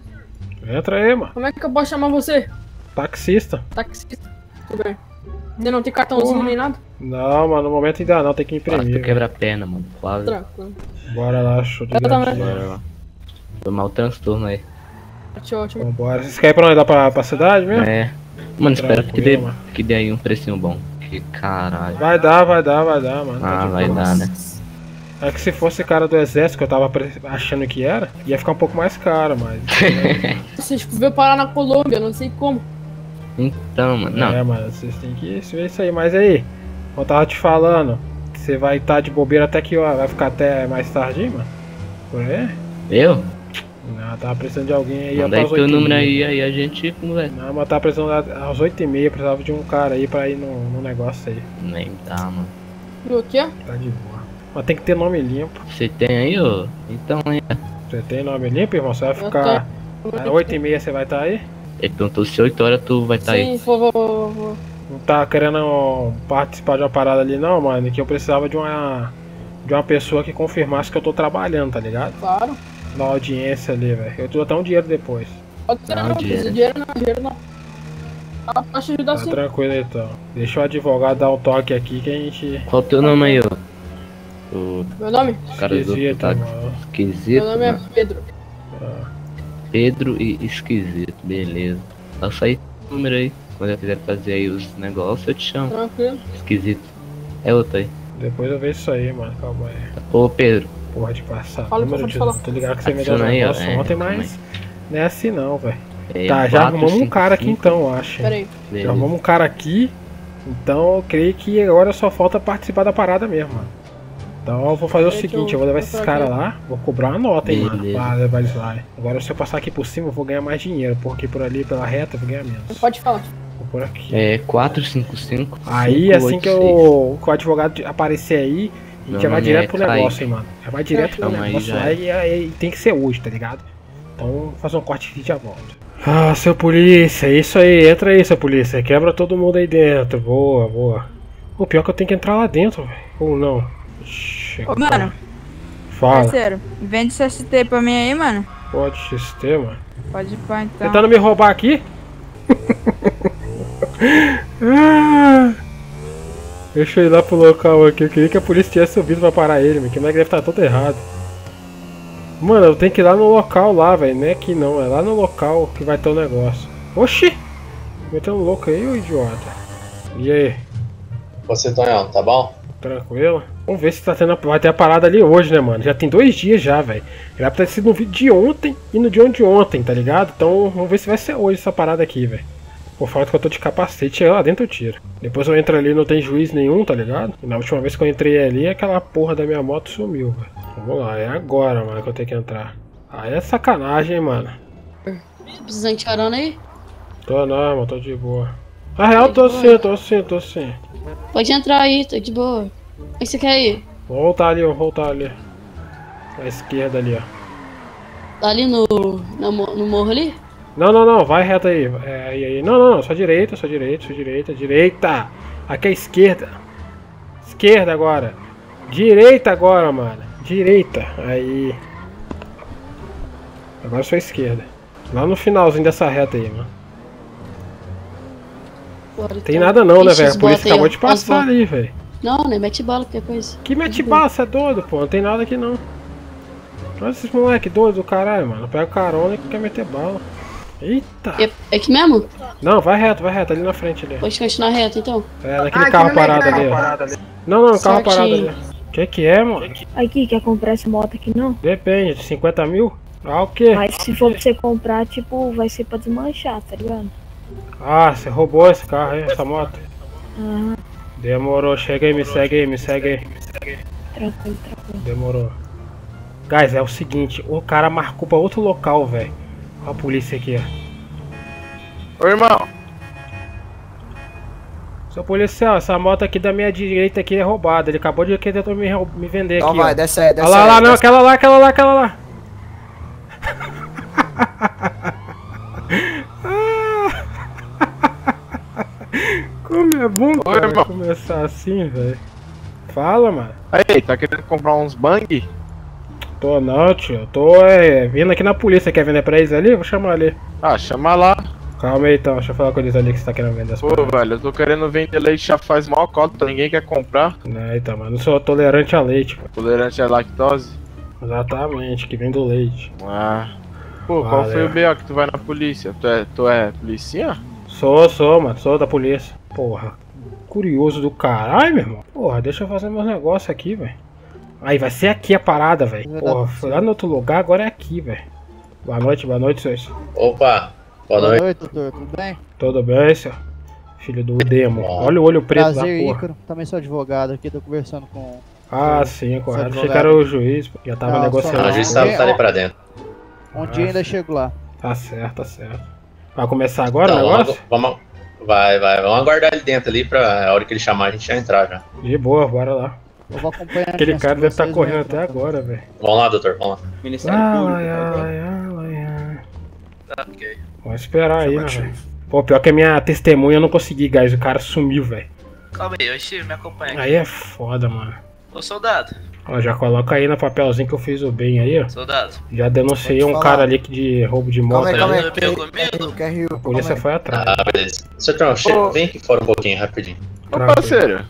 A: Entra aí, mano.
F: Como é que eu posso chamar você?
A: Taxista.
F: Tudo bem. Você não tem cartãozinho nem nada?
A: Não, mano, no momento ainda não, tem que imprimir.
L: Tu quebra a perna, mano, quase.
F: Tranquilo.
A: Bora lá, show de aqui.
L: Bora lá. Foi mal transtorno aí.
F: Ótimo.
A: Vambora. Vocês querem ir pra onde? Dá pra cidade mesmo?
L: É. Mano, espero que dê aí um precinho bom. Que caralho.
A: Vai dar, mano.
L: Ah, vai dar, né?
A: É que se fosse cara do exército que eu tava achando que era, ia ficar um pouco mais caro, mas...
F: Você veio parar na Colômbia, não sei como.
L: Então, mano, não.
A: É, mano, vocês têm que ver isso aí. Mas aí, eu tava te falando, você vai estar de bobeira até que hora? Vai ficar até mais tarde, mano? Por aí?
L: Eu?
A: Não, tava precisando de alguém aí.
L: Manda aí teu número aí a gente conversa.
A: Não, mas tava precisando às 8h30, precisava de um cara aí pra ir no negócio aí.
L: Nem tá, mano.
F: O quê?
A: Tá de boa. Mas tem que ter nome limpo.
L: Você tem aí, ô? Então aí.
A: Você tem nome limpo, irmão? Você vai ficar... 8h30 você vai estar aí?
L: Ele perguntou se 8 horas tu vai estar aí.
F: Sim, vou.
A: Não tá querendo participar de uma parada ali não, mano, que eu precisava de uma pessoa que confirmasse que eu tô trabalhando, tá ligado?
F: Claro.
A: Na audiência ali, velho. Eu dou até um dinheiro depois.
F: Pode ser, não, dinheiro não. Posso ajudar sim.
A: Tranquilo então. Deixa o advogado dar um toque aqui que a gente...
L: Qual o teu nome aí, ô?
F: Meu nome?
A: Esquisito,
L: tá esquisito.
F: Meu nome é Pedro.
L: Pedro e Esquisito, beleza. Passa aí o número aí. Quando eu quiser fazer aí os negócios, eu te chamo.
F: Tranquilo.
L: Esquisito. É outro aí.
A: Depois eu vejo isso aí, mano. Calma aí.
L: Ô, Pedro.
A: Porra de passar.
F: Fala,
A: Tô ligado que você me deu um
L: aí,
A: negócio
L: ó,
A: ontem, mas não é assim não, velho.
L: É,
A: tá, já arrumamos um cara aqui então, eu acho.
F: Pera aí.
A: Já arrumamos um cara aqui. Então eu creio que agora só falta participar da parada mesmo, mano. Então eu vou fazer o seguinte, eu vou levar esses caras lá, vou cobrar uma nota, hein, mano, pra levar eles lá. Agora se eu passar aqui por cima eu vou ganhar mais dinheiro, porque por ali, pela reta, eu vou ganhar menos.
F: Pode falar.
A: Vou por aqui.
L: É 455.
A: Aí, assim que o advogado aparecer aí, a gente já vai direto pro negócio, hein, mano. Já vai direto pro negócio lá e tem que ser hoje, tá ligado? Então, vou fazer um corte aqui e já volto. Ah, seu polícia, isso aí, entra aí, seu polícia. Quebra todo mundo aí dentro. Boa, boa. O pior é que eu tenho que entrar lá dentro, velho. Ou não. Chega.
Q: Ô, mano.
A: Fala.
Q: Parceiro, vende CST pra mim aí, mano.
A: Pode XT, mano.
Q: Pode ir pra então.
A: Tentando me roubar aqui? Ah, deixa eu ir lá pro local aqui. Eu queria que a polícia tivesse subido pra parar ele, mas que deve estar todo errado. Mano, eu tenho que ir lá no local lá, velho. Não é aqui não, é lá no local que vai ter o negócio. Oxi! Metendo louco aí, ô idiota. E aí?
R: Você, Tonhão, tá bom?
A: Tranquilo? Vamos ver se tá tendo, vai ter a parada ali hoje, né, mano? Já tem 2 dias já, velho. Era pra ter sido no vídeo de ontem e no dia de ontem, tá ligado? Então vamos ver se vai ser hoje essa parada aqui, velho. Por falta que eu tô de capacete, lá dentro eu tiro. Depois eu entro ali, não tem juiz nenhum, tá ligado? E na última vez que eu entrei ali, aquela porra da minha moto sumiu, velho. Vamos lá, é agora, mano, que eu tenho que entrar. Aí é sacanagem, hein, mano.
S: Precisando de carona aí?
A: Tô não, mano, tô de boa. Na real, tô sim.
S: Pode entrar aí, tá de boa. Onde você quer ir?
A: Vou voltar ali, à esquerda ali, ó.
S: Ali no morro ali?
A: Não, vai reto aí. É, aí. Não, só direita. Direita! Aqui é esquerda. Esquerda agora. Direita agora, mano. Direita. Aí. Agora só esquerda. Lá no finalzinho dessa reta aí, mano.
S: Bora,
A: tem nada não, né, velho? A polícia acabou de passar ali, velho.
S: Não, né? Mete bala, qualquer coisa.
A: Que mete bala? Você é doido, pô. Não tem nada aqui não. Olha esses moleque doido do caralho, mano. Pega carona e quer meter bala. Eita!
S: É aqui mesmo?
A: Não, vai reto, ali na frente ali.
S: Pode continuar reto então?
A: É, naquele carro parado ali. Não, carro parado ali. Que é, mano?
I: Aqui, quer comprar essa moto aqui não?
A: Depende, de 50 mil? Ah, o quê?
I: Mas se for pra você comprar, tipo, vai ser pra desmanchar, tá ligado?
A: Ah, você roubou esse carro aí, essa moto?
I: Aham.
A: Demorou, chega aí, me segue aí.
I: Tranquilo.
A: Demorou. Guys, é o seguinte, o cara marcou pra outro local, velho. Olha a polícia aqui, ó.
P: Ô, irmão.
A: Seu policial, essa moto aqui da minha direita aqui é roubada. Ele acabou de querer me vender aqui,
G: então vai,
A: ó.
G: desce aí.
A: Olha lá, não, aquela lá. Como é bom, cara, começar assim, velho. Fala, mano.
P: Aí, tá querendo comprar uns bang?
A: Tô não, tio. Tô vindo aqui na polícia. Quer vender pra eles ali? Vou chamar ali.
P: Ah, chama lá.
A: Calma aí então, deixa eu falar com eles ali que você tá querendo vender as
P: coisas. Pô, velho, eu tô querendo vender leite já faz mó cota, ninguém quer comprar.
A: Não, então, mas não sou tolerante a leite, pô.
P: Tolerante a lactose?
A: Exatamente, que vem do leite.
P: Ah. Pô, qual foi o BO que tu vai na polícia? Tu é policinha?
A: Sou, mano, sou da polícia. Porra, curioso do caralho, meu irmão. Porra, deixa eu fazer meus negócios aqui, velho. Aí, vai ser aqui a parada, velho. Porra, foi lá no outro lugar, agora é aqui, velho. Boa noite, senhores.
R: Opa, boa noite.
T: Boa noite, doutor, tudo bem?
A: Tudo bem, senhor? Filho do demo. Olha o olho preto da porra.
T: Ícaro, também sou advogado aqui, tô conversando com...
A: Ah, sim, correto. Achei que era o juiz, já tava negociando.
R: O juiz tá ali pra dentro.
T: Um dia ainda chego lá.
A: Tá certo. Vai começar agora o negócio?
R: Vamos aguardar ele dentro ali pra a hora que ele chamar a gente já entrar já.
A: De boa, bora lá.
T: Eu vou acompanhar.
A: Aquele cara deve estar correndo até agora, velho.
R: Vamos lá, doutor, vamos lá.
A: Ministério Público.
N: Tá, ok.
A: Vamos esperar aí, né, velho? Pô, pior que a minha testemunha eu não consegui, guys. O cara sumiu, velho.
N: Calma aí, me acompanha aqui.
A: Aí é foda, mano.
N: Ô, soldado.
A: Ó, já coloca aí no papelzinho que eu fiz o bem aí, ó.
N: Soldado.
A: Já denunciei um cara ali de roubo de moto.
G: Calma aí.
A: A polícia foi atrás.
R: Ah, beleza. Seu Tron, vem aqui fora um pouquinho, rapidinho.
P: Ô, parceiro.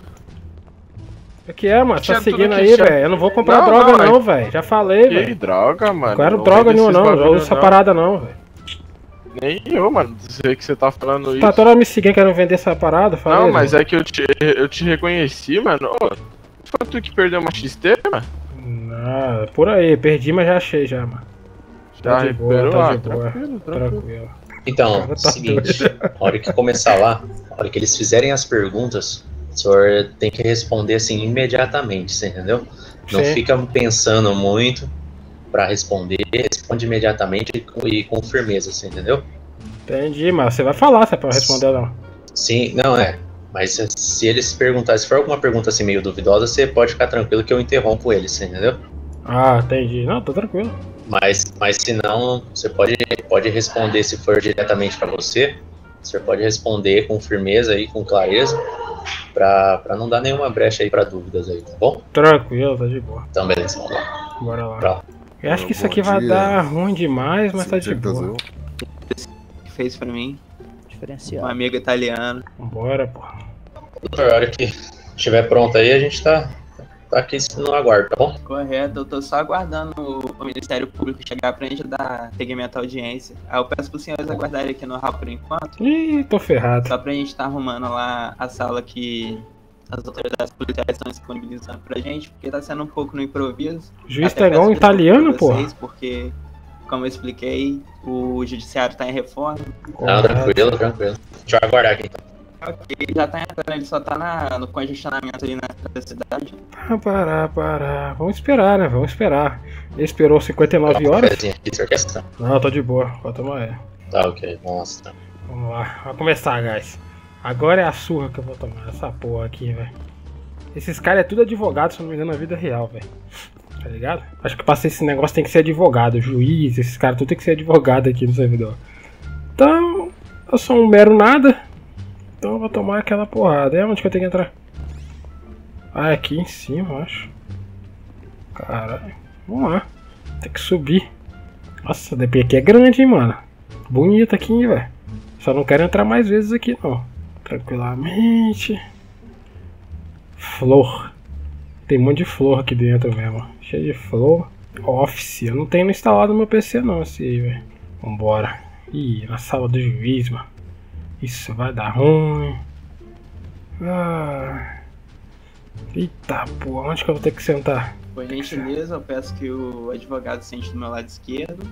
A: O que é, mano? Tá seguindo aí, velho? Eu não vou comprar droga não, velho. Já falei, velho.
P: Que droga, mano?
A: Não quero droga nenhuma não, não uso essa parada não, velho.
P: Nem eu, mano. Sei que você tá falando isso.
A: Tá toda hora me seguindo querendo vender essa parada?
P: Falei, não, mas é que eu te reconheci, mano. Ô, foi tu que perdeu uma XT, mano?
A: Não, por aí. Perdi, mas já achei já, mano.
P: Já recuperou?
A: Tá de boa. Tranquilo.
R: Então, seguinte. A hora que começar lá, a hora que eles fizerem as perguntas, o senhor tem que responder assim imediatamente, você entendeu? Não fica pensando muito pra responder, responde imediatamente e com firmeza, você entendeu?
A: Entendi, mas você vai falar se é pra responder ou não.
R: Sim, não é. Mas se eles perguntarem, se for alguma pergunta assim meio duvidosa, você pode ficar tranquilo que eu interrompo eles, entendeu?
A: Ah, entendi. Não, tô tranquilo.
R: Mas se não, você pode responder se for diretamente pra você. Você pode responder com firmeza e com clareza, pra não dar nenhuma brecha aí pra dúvidas aí, tá bom?
A: Tranquilo, tá de boa.
R: Então beleza, vamos lá.
A: Bora lá.
R: Pra...
A: Eu acho que isso aqui vai dar ruim demais, mas tá de boa.
N: Fez pra mim.
T: Diferenciado.
N: Um amigo italiano.
A: Bora, pô.
R: Na hora que estiver pronto aí, a gente tá aqui no aguardo, tá bom?
N: Correto, eu tô só aguardando o Ministério Público chegar pra gente dar segmento à audiência. Aí eu peço pros senhores aguardarem aqui no hall por enquanto.
A: Ih, tô ferrado.
N: Só pra gente tá arrumando lá a sala que as autoridades policiais estão disponibilizando pra gente, porque tá sendo um pouco no improviso.
A: O juiz tá igual um italiano, pô.
N: Porque, como eu expliquei, o judiciário tá em reforma.
R: Não, tranquilo. Deixa eu aguardar aqui então.
N: Ok, já tá entrando, ele só tá no congestionamento ali na cidade.
A: Parar. Vamos esperar, né? Vamos esperar. Ele esperou 59 horas? Não, tô de boa. Pode tomar ele.
R: Tá, ok. Nossa.
A: Vamos lá. Vai começar, guys. Agora é a surra que eu vou tomar. Essa porra aqui, velho. Esses caras é tudo advogado, se não me engano, na vida real, velho. Tá ligado? Acho que pra ser esse negócio tem que ser advogado. Juiz, esses caras tudo tem que ser advogado aqui no servidor. Então, eu sou um mero nada. Então eu vou tomar aquela porrada. É onde que eu tenho que entrar? Ah, é aqui em cima, eu acho. Caralho. Vamos lá. Tem que subir. Nossa, a DP aqui é grande, hein, mano. Bonita aqui, hein, velho. Só não quero entrar mais vezes aqui, não. Tranquilamente. Flor. Tem um monte de flor aqui dentro mesmo. Cheio de flor. Office. Eu não tenho instalado no meu PC, não, esse aí, velho. Vambora. Ih, na sala do juiz, mano. Isso vai dar ruim. Ah. Eita porra, onde que eu vou ter que sentar?
N: Por gentileza, eu peço que o advogado sente do meu lado esquerdo.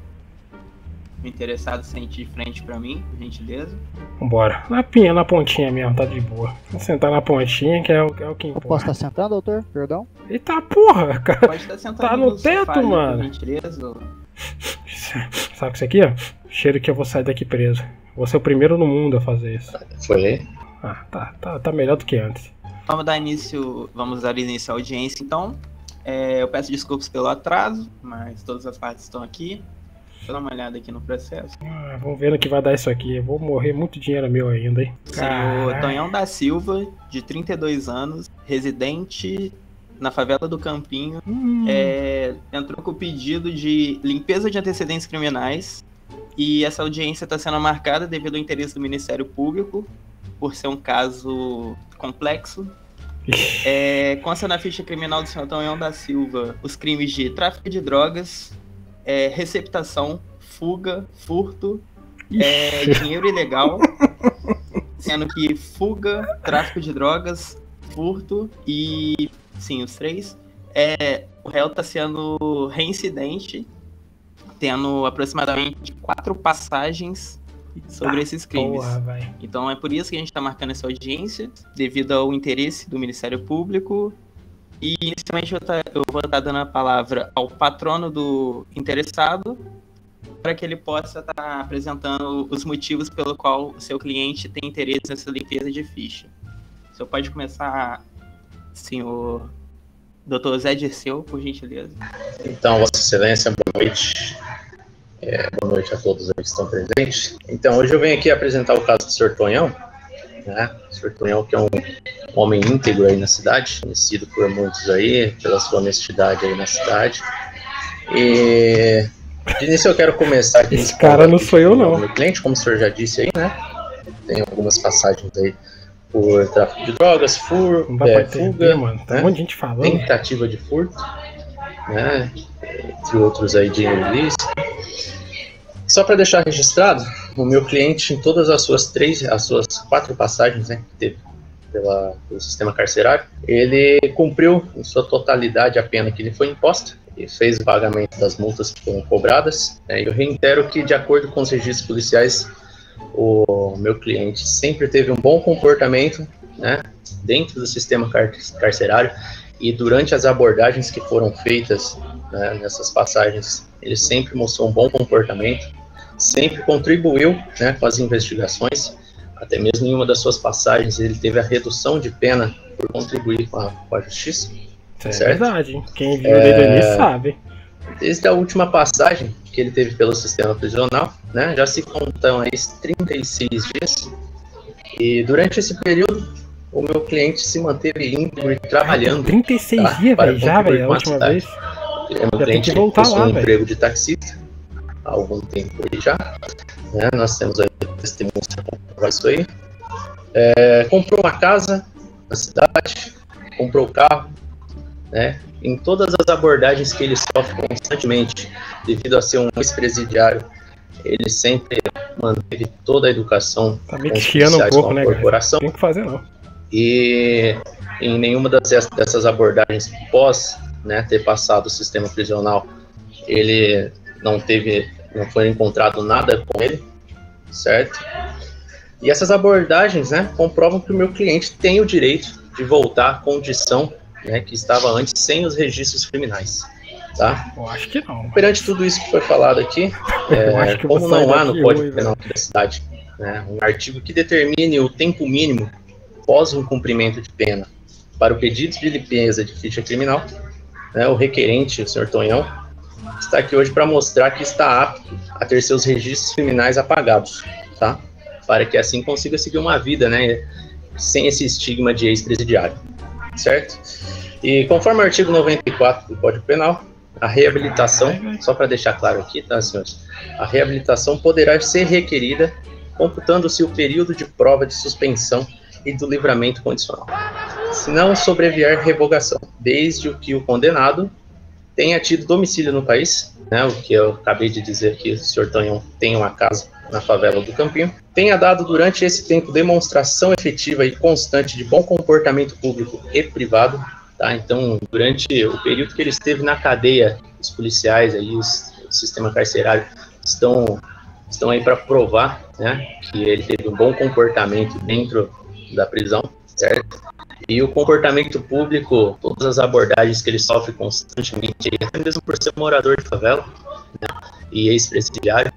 N: O interessado sente de frente pra mim, por gentileza.
A: Vambora. Na pontinha mesmo, tá de boa. Vou sentar na pontinha que é o que importa.
T: Eu posso estar sentando, doutor? Perdão?
A: Eita porra, cara.
N: Pode estar sentado
A: tá no teto,
N: sofá,
A: mano.
N: Por gentileza.
A: Sabe isso aqui, ó? Cheiro que eu vou sair daqui preso. Vou ser o primeiro no mundo a fazer isso.
R: Foi?
A: Ah, tá melhor do que antes.
N: Vamos dar início à audiência, então. Eu peço desculpas pelo atraso, mas todas as partes estão aqui. Deixa eu dar uma olhada aqui no processo.
A: Vamos ver no que vai dar isso aqui. Eu vou morrer muito dinheiro meu ainda, hein?
N: Senhor Tonhão da Silva, de 32 anos, residente na favela do Campinho, entrou com o pedido de limpeza de antecedentes criminais. E essa audiência está sendo marcada devido ao interesse do Ministério Público, por ser um caso complexo. Consta na ficha criminal do senhor Tonhão da Silva os crimes de tráfico de drogas, receptação, fuga, furto, dinheiro ilegal, sendo que fuga, tráfico de drogas, furto e, sim, os três, o réu está sendo reincidente, tendo aproximadamente 4 passagens sobre esses crimes.
A: Porra,
N: então é por isso que a gente está marcando essa audiência, devido ao interesse do Ministério Público. E inicialmente eu vou estar dando a palavra ao patrono do interessado, para que ele possa estar apresentando os motivos pelo qual o seu cliente tem interesse nessa limpeza de ficha. O senhor pode começar, senhor Dr. Zé Dirceu, por gentileza.
R: Então, Vossa Excelência, boa noite. Boa noite a todos que estão presentes. Então, hoje eu venho aqui apresentar o caso do Sr. Tonhão, né? O Sr. Tonhão, que é um homem íntegro aí na cidade, conhecido por muitos aí, pela sua honestidade aí na cidade. E de início eu quero começar aqui.
A: Esse cara não sou eu, não.
R: Meu cliente, como o senhor já disse aí, né? Tem algumas passagens aí por tráfico de drogas, fuga,
A: mano. Tá um monte de gente falando.
R: Tentativa de furto, né? Entre outros aí de ilícito. Só para deixar registrado, o meu cliente, em todas as suas 4 passagens, né, que teve pelo sistema carcerário, ele cumpriu em sua totalidade a pena que lhe foi imposta e fez o pagamento das multas que foram cobradas. Eu reitero que, de acordo com os registros policiais, o meu cliente sempre teve um bom comportamento, né, dentro do sistema carcerário, e durante as abordagens que foram feitas, né, nessas passagens, ele sempre mostrou um bom comportamento, sempre contribuiu, né, com as investigações, até mesmo em uma das suas passagens, ele teve a redução de pena por contribuir com a justiça.
A: É verdade, hein? Quem viu desde o início sabe.
R: Desde a última passagem que ele teve pelo sistema prisional, né, já se contam aí 36 dias. E durante esse período, o meu cliente se manteve íntegro e trabalhando.
A: 36 dias, velho, já, velho, a última vez.
R: Meu cliente possui um emprego de taxista há algum tempo aí já. Né, nós temos aí testemunhas para comprovar isso aí. Comprou uma casa na cidade, comprou o carro, né? Em todas as abordagens que ele sofre constantemente, devido a ser um ex-presidiário, ele sempre manteve toda a educação
A: tá me chiando um pouco, né,
R: corporação.
A: Não tem o que fazer, não.
R: E em nenhuma dessas abordagens pós, né, ter passado o sistema prisional, ele não foi encontrado nada com ele, certo? E essas abordagens, né, comprovam que o meu cliente tem o direito de voltar à condição, né, que estava antes sem os registros criminais, tá?
A: Eu acho que não.
R: Perante tudo isso que foi falado aqui, como não há no Código Penal aqui da cidade, né, um artigo que determine o tempo mínimo após um cumprimento de pena para o pedido de limpeza de ficha criminal, né, o requerente, o senhor Tonhão, está aqui hoje para mostrar que está apto a ter seus registros criminais apagados, tá? Para que assim consiga seguir uma vida, né, sem esse estigma de ex-presidiário, certo? E conforme o artigo 94 do Código Penal, a reabilitação, só para deixar claro aqui, tá, senhores? A reabilitação poderá ser requerida computando-se o período de prova de suspensão e do livramento condicional, se não sobrevier revogação, desde que o condenado tenha tido domicílio no país, né, o que eu acabei de dizer que o senhor Tonhão tem uma casa na favela do Campinho, tenha dado durante esse tempo demonstração efetiva e constante de bom comportamento público e privado, tá? Então, durante o período que ele esteve na cadeia, os policiais aí, o sistema carcerário estão aí para provar, né, que ele teve um bom comportamento dentro da prisão, certo? E o comportamento público, todas as abordagens que ele sofre constantemente, até mesmo por ser morador de favela, né, e ex-presidiário,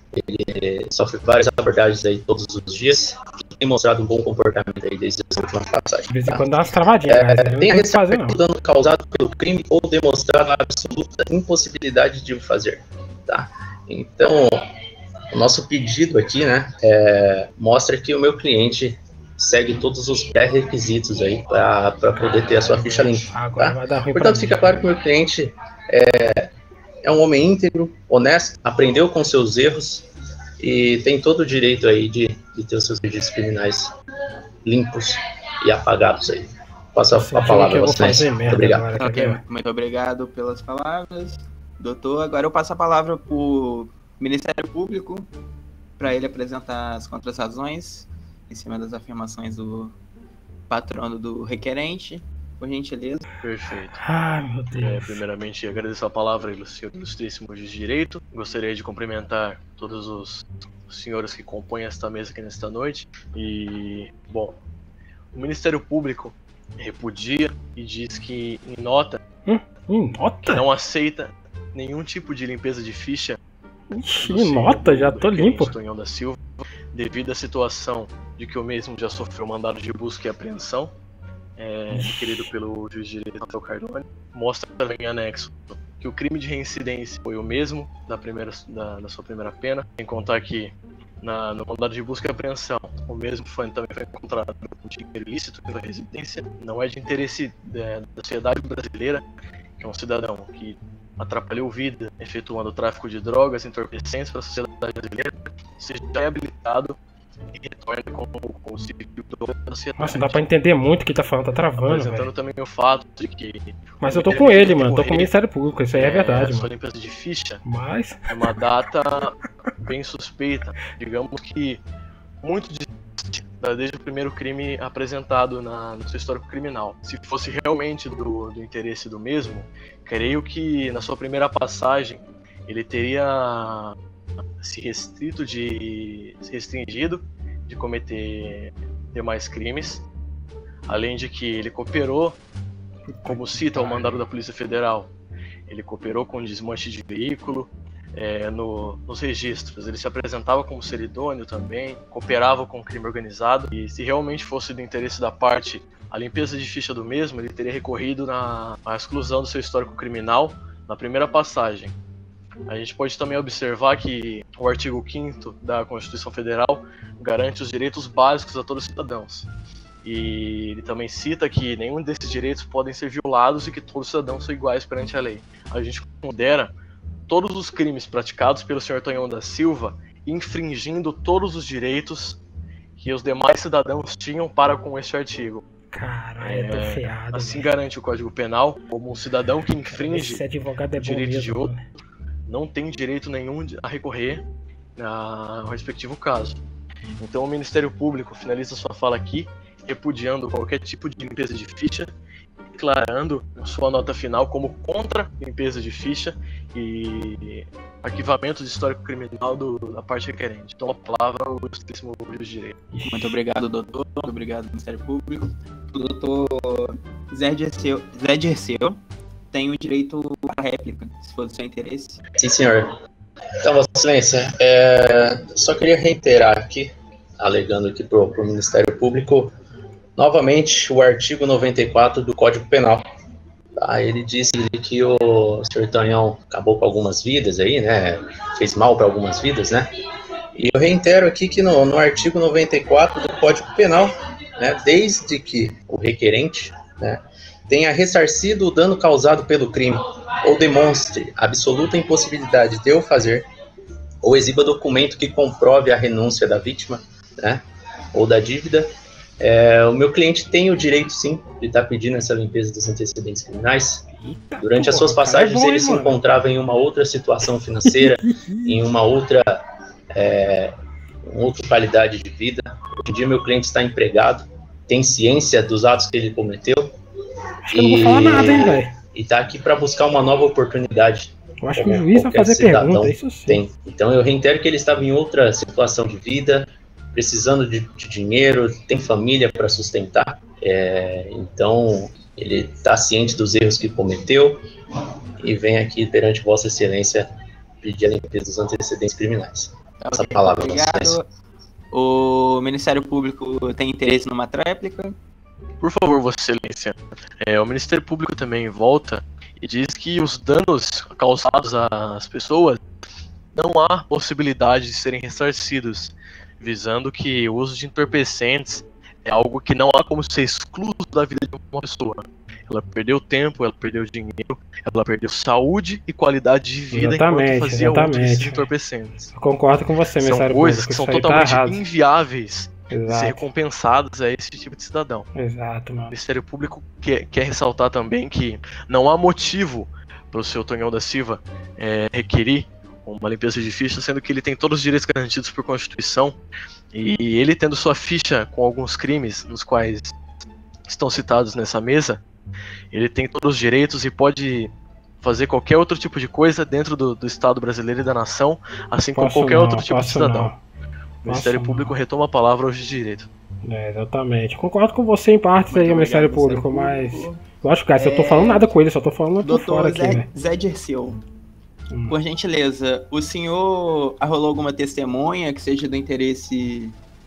R: ele sofre várias abordagens aí todos os dias, e tem mostrado um bom comportamento aí desde as últimas passagens.
A: De vez em quando dá umas travadinhas,
R: tem a respeito do dano causado pelo crime ou demonstrado a absoluta impossibilidade de o fazer, tá? Então, o nosso pedido aqui, né, mostra que o meu cliente segue todos os pré-requisitos aí para poder ter a sua ficha limpa, tá? Portanto, fica claro que o meu cliente é um homem íntegro, honesto, aprendeu com seus erros e tem todo o direito aí de ter os seus registros criminais limpos e apagados aí. Passo a palavra a vocês. Muito obrigado.
N: Ok, muito obrigado pelas palavras, doutor. Agora eu passo a palavra para o Ministério Público para ele apresentar as contrarrazões em cima das afirmações do patrono do requerente, por gentileza.
U: Perfeito.
A: Ai, meu Deus.
U: Primeiramente, agradeço a palavra, senhor ilustríssimo juiz de direito. Gostaria de cumprimentar todos os senhores que compõem esta mesa aqui nesta noite. E, bom, o Ministério Público repudia e diz que, em nota, que não aceita nenhum tipo de limpeza de ficha.
A: Ixi, nota, já tô limpo.
U: Tonhão da Silva, devido à situação de que o mesmo já sofreu mandado de busca e apreensão, requerido pelo juiz de direito Rafael Cardone. Mostra também em anexo que o crime de reincidência foi o mesmo da sua primeira pena, sem contar que no mandado de busca e apreensão o mesmo também foi encontrado com dinheiro ilícito pela residência. Não é de interesse da sociedade brasileira que é um cidadão que atrapalhou vida efetuando tráfico de drogas, entorpecentes para a sociedade brasileira, seja reabilitado e retorne com o civil da sociedade.
A: Nossa, não dá pra entender muito o que tá falando, tá travando,
U: apresentando também o fato de que...
A: Mas eu tô com ele, mano, tô com o Ministério Público, isso aí é verdade,
U: mano.
A: Sua
U: limpeza de ficha
A: é
U: uma data bem suspeita, digamos que muito distante desde o primeiro crime apresentado no seu histórico criminal. Se fosse realmente do interesse do mesmo, creio que na sua primeira passagem ele teria se restringido de cometer demais crimes, além de que ele cooperou, como cita o mandado da Polícia Federal, ele cooperou com desmanche de veículo, nos registros. Ele se apresentava como ser idôneo também, cooperava com o crime organizado, e se realmente fosse do interesse da parte a limpeza de ficha do mesmo, ele teria recorrido na exclusão do seu histórico criminal na primeira passagem. A gente pode também observar que o artigo 5º da Constituição Federal garante os direitos básicos a todos os cidadãos. E ele também cita que nenhum desses direitos podem ser violados e que todos os cidadãos são iguais perante a lei. A gente considera todos os crimes praticados pelo senhor Tonhão da Silva infringindo todos os direitos que os demais cidadãos tinham para com este artigo.
A: Caralho, tô feado.
U: Assim garante o Código Penal, como um cidadão que infringe direitos de outro não tem direito nenhum a recorrer ao respectivo caso. Então o Ministério Público finaliza sua fala aqui, repudiando qualquer tipo de limpeza de ficha, declarando sua nota final como contra limpeza de ficha e arquivamento de histórico criminal da parte requerente. Então a palavra ao Ilustríssimo Juiz de Direito.
N: Muito obrigado, doutor. Muito obrigado, Ministério Público. O doutor Zé Dirceu tem o direito à réplica, se for do seu interesse.
R: Sim, senhor. Então, Vossa Excelência, só queria reiterar aqui, alegando aqui para o Ministério Público, novamente o artigo 94 do Código Penal. Tá? Ele disse que o Sr. Tonhão acabou com algumas vidas aí, né? Fez mal para algumas vidas, né? E eu reitero aqui que no artigo 94 do Código Penal, né, desde que o requerente, né, tenha ressarcido o dano causado pelo crime, ou demonstre absoluta impossibilidade de o fazer, ou exiba documento que comprove a renúncia da vítima, né, ou da dívida, o meu cliente tem o direito, sim, de estar pedindo essa limpeza dos antecedentes criminais. Durante as suas passagens, ele se encontrava em uma outra situação financeira, em uma outra qualidade de vida. Hoje em dia, meu cliente está empregado, tem ciência dos atos que ele cometeu.
A: Acho que eu não vou falar nada, hein, velho.
R: E tá aqui para buscar uma nova oportunidade.
A: Eu acho que o juiz vai fazer pergunta, isso sim.
R: Tem. Então eu reitero que ele estava em outra situação de vida, precisando de dinheiro, tem família para sustentar. Então ele está ciente dos erros que cometeu e vem aqui perante Vossa Excelência pedir a limpeza dos antecedentes criminais. Essa palavra.
N: Obrigado. O Ministério Público tem interesse numa tréplica?
U: Por favor, Vossa Excelência, o Ministério Público também volta e diz que os danos causados às pessoas não há possibilidade de serem ressarcidos, visando que o uso de entorpecentes é algo que não há como ser excluído da vida de uma pessoa. Ela perdeu tempo, ela perdeu dinheiro, ela perdeu saúde e qualidade de vida enquanto fazia uso de entorpecentes.
A: Eu concordo com você, Ministério Público.
U: São coisas que são totalmente inviáveis de ser recompensadas a esse tipo de cidadão.
A: Exato, mano.
U: O Ministério Público quer ressaltar também que não há motivo para o seu Tonhão da Silva requerir uma limpeza de ficha, sendo que ele tem todos os direitos garantidos por Constituição, e ele tendo sua ficha com alguns crimes nos quais estão citados nessa mesa, ele tem todos os direitos e pode fazer qualquer outro tipo de coisa dentro do Estado brasileiro e da nação, assim como qualquer outro tipo de cidadão. O Ministério Público retoma a palavra hoje de direito.
A: Exatamente. Concordo com você em partes aí, Ministério Público, mas... Lógico, cara, se eu tô falando nada com ele, só tô falando aqui fora aqui, né?
N: Zé Dirceu, por gentileza, o senhor arrolou alguma testemunha que seja do interesse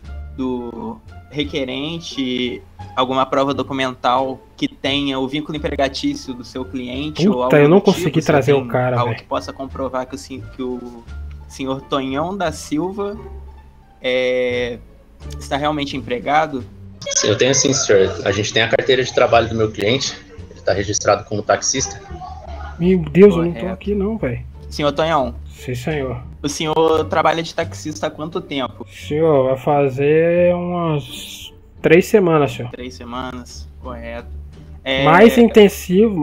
N: do requerente, alguma prova documental que tenha o vínculo empregatício do seu cliente?
A: Puta,
N: ou algo
A: eu não
N: do
A: consegui
N: tipo,
A: trazer o cara,
N: algo
A: velho.
N: que possa comprovar que o senhor Tonhão da Silva está realmente empregado?
R: Sim, eu tenho sim, senhor. A gente tem a carteira de trabalho do meu cliente, ele está registrado como taxista.
A: Meu Deus, eu não tô aqui não, velho.
N: Senhor Tonhão.
A: Sim, senhor.
N: O senhor trabalha de taxista há quanto tempo?
A: Senhor, vai fazer umas 3 semanas, senhor.
N: 3 semanas, correto.
A: Mais intensivo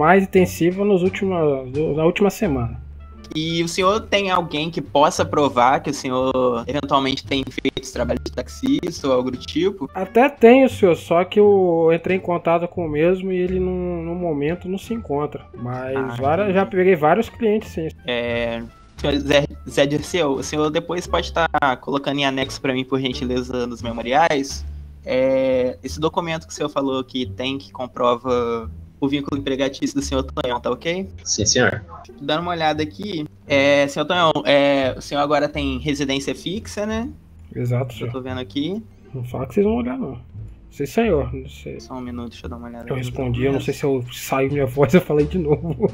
A: na última semana.
N: E o senhor tem alguém que possa provar que o senhor eventualmente tem feito esse trabalho de taxista ou algo do tipo?
A: Até tenho, senhor, só que eu entrei em contato com o mesmo e ele no momento não se encontra. Mas já peguei vários clientes, sim.
N: Senhor Zé Dirceu, o senhor depois pode estar colocando em anexo para mim, por gentileza, nos memoriais, esse documento que o senhor falou que tem, que comprova o vínculo empregatício do senhor Tonhão, tá ok?
R: Sim, senhor.
N: Dando uma olhada aqui, senhor Tonhão, o senhor agora tem residência fixa, né?
A: Exato, senhor.
N: Eu tô vendo aqui.
A: Não fala que vocês vão olhar, não. Sim, senhor. Não sei.
N: Só um minuto, deixa eu dar uma olhada.
A: Eu respondi, eu não sei se eu saiu minha voz, eu falei de novo.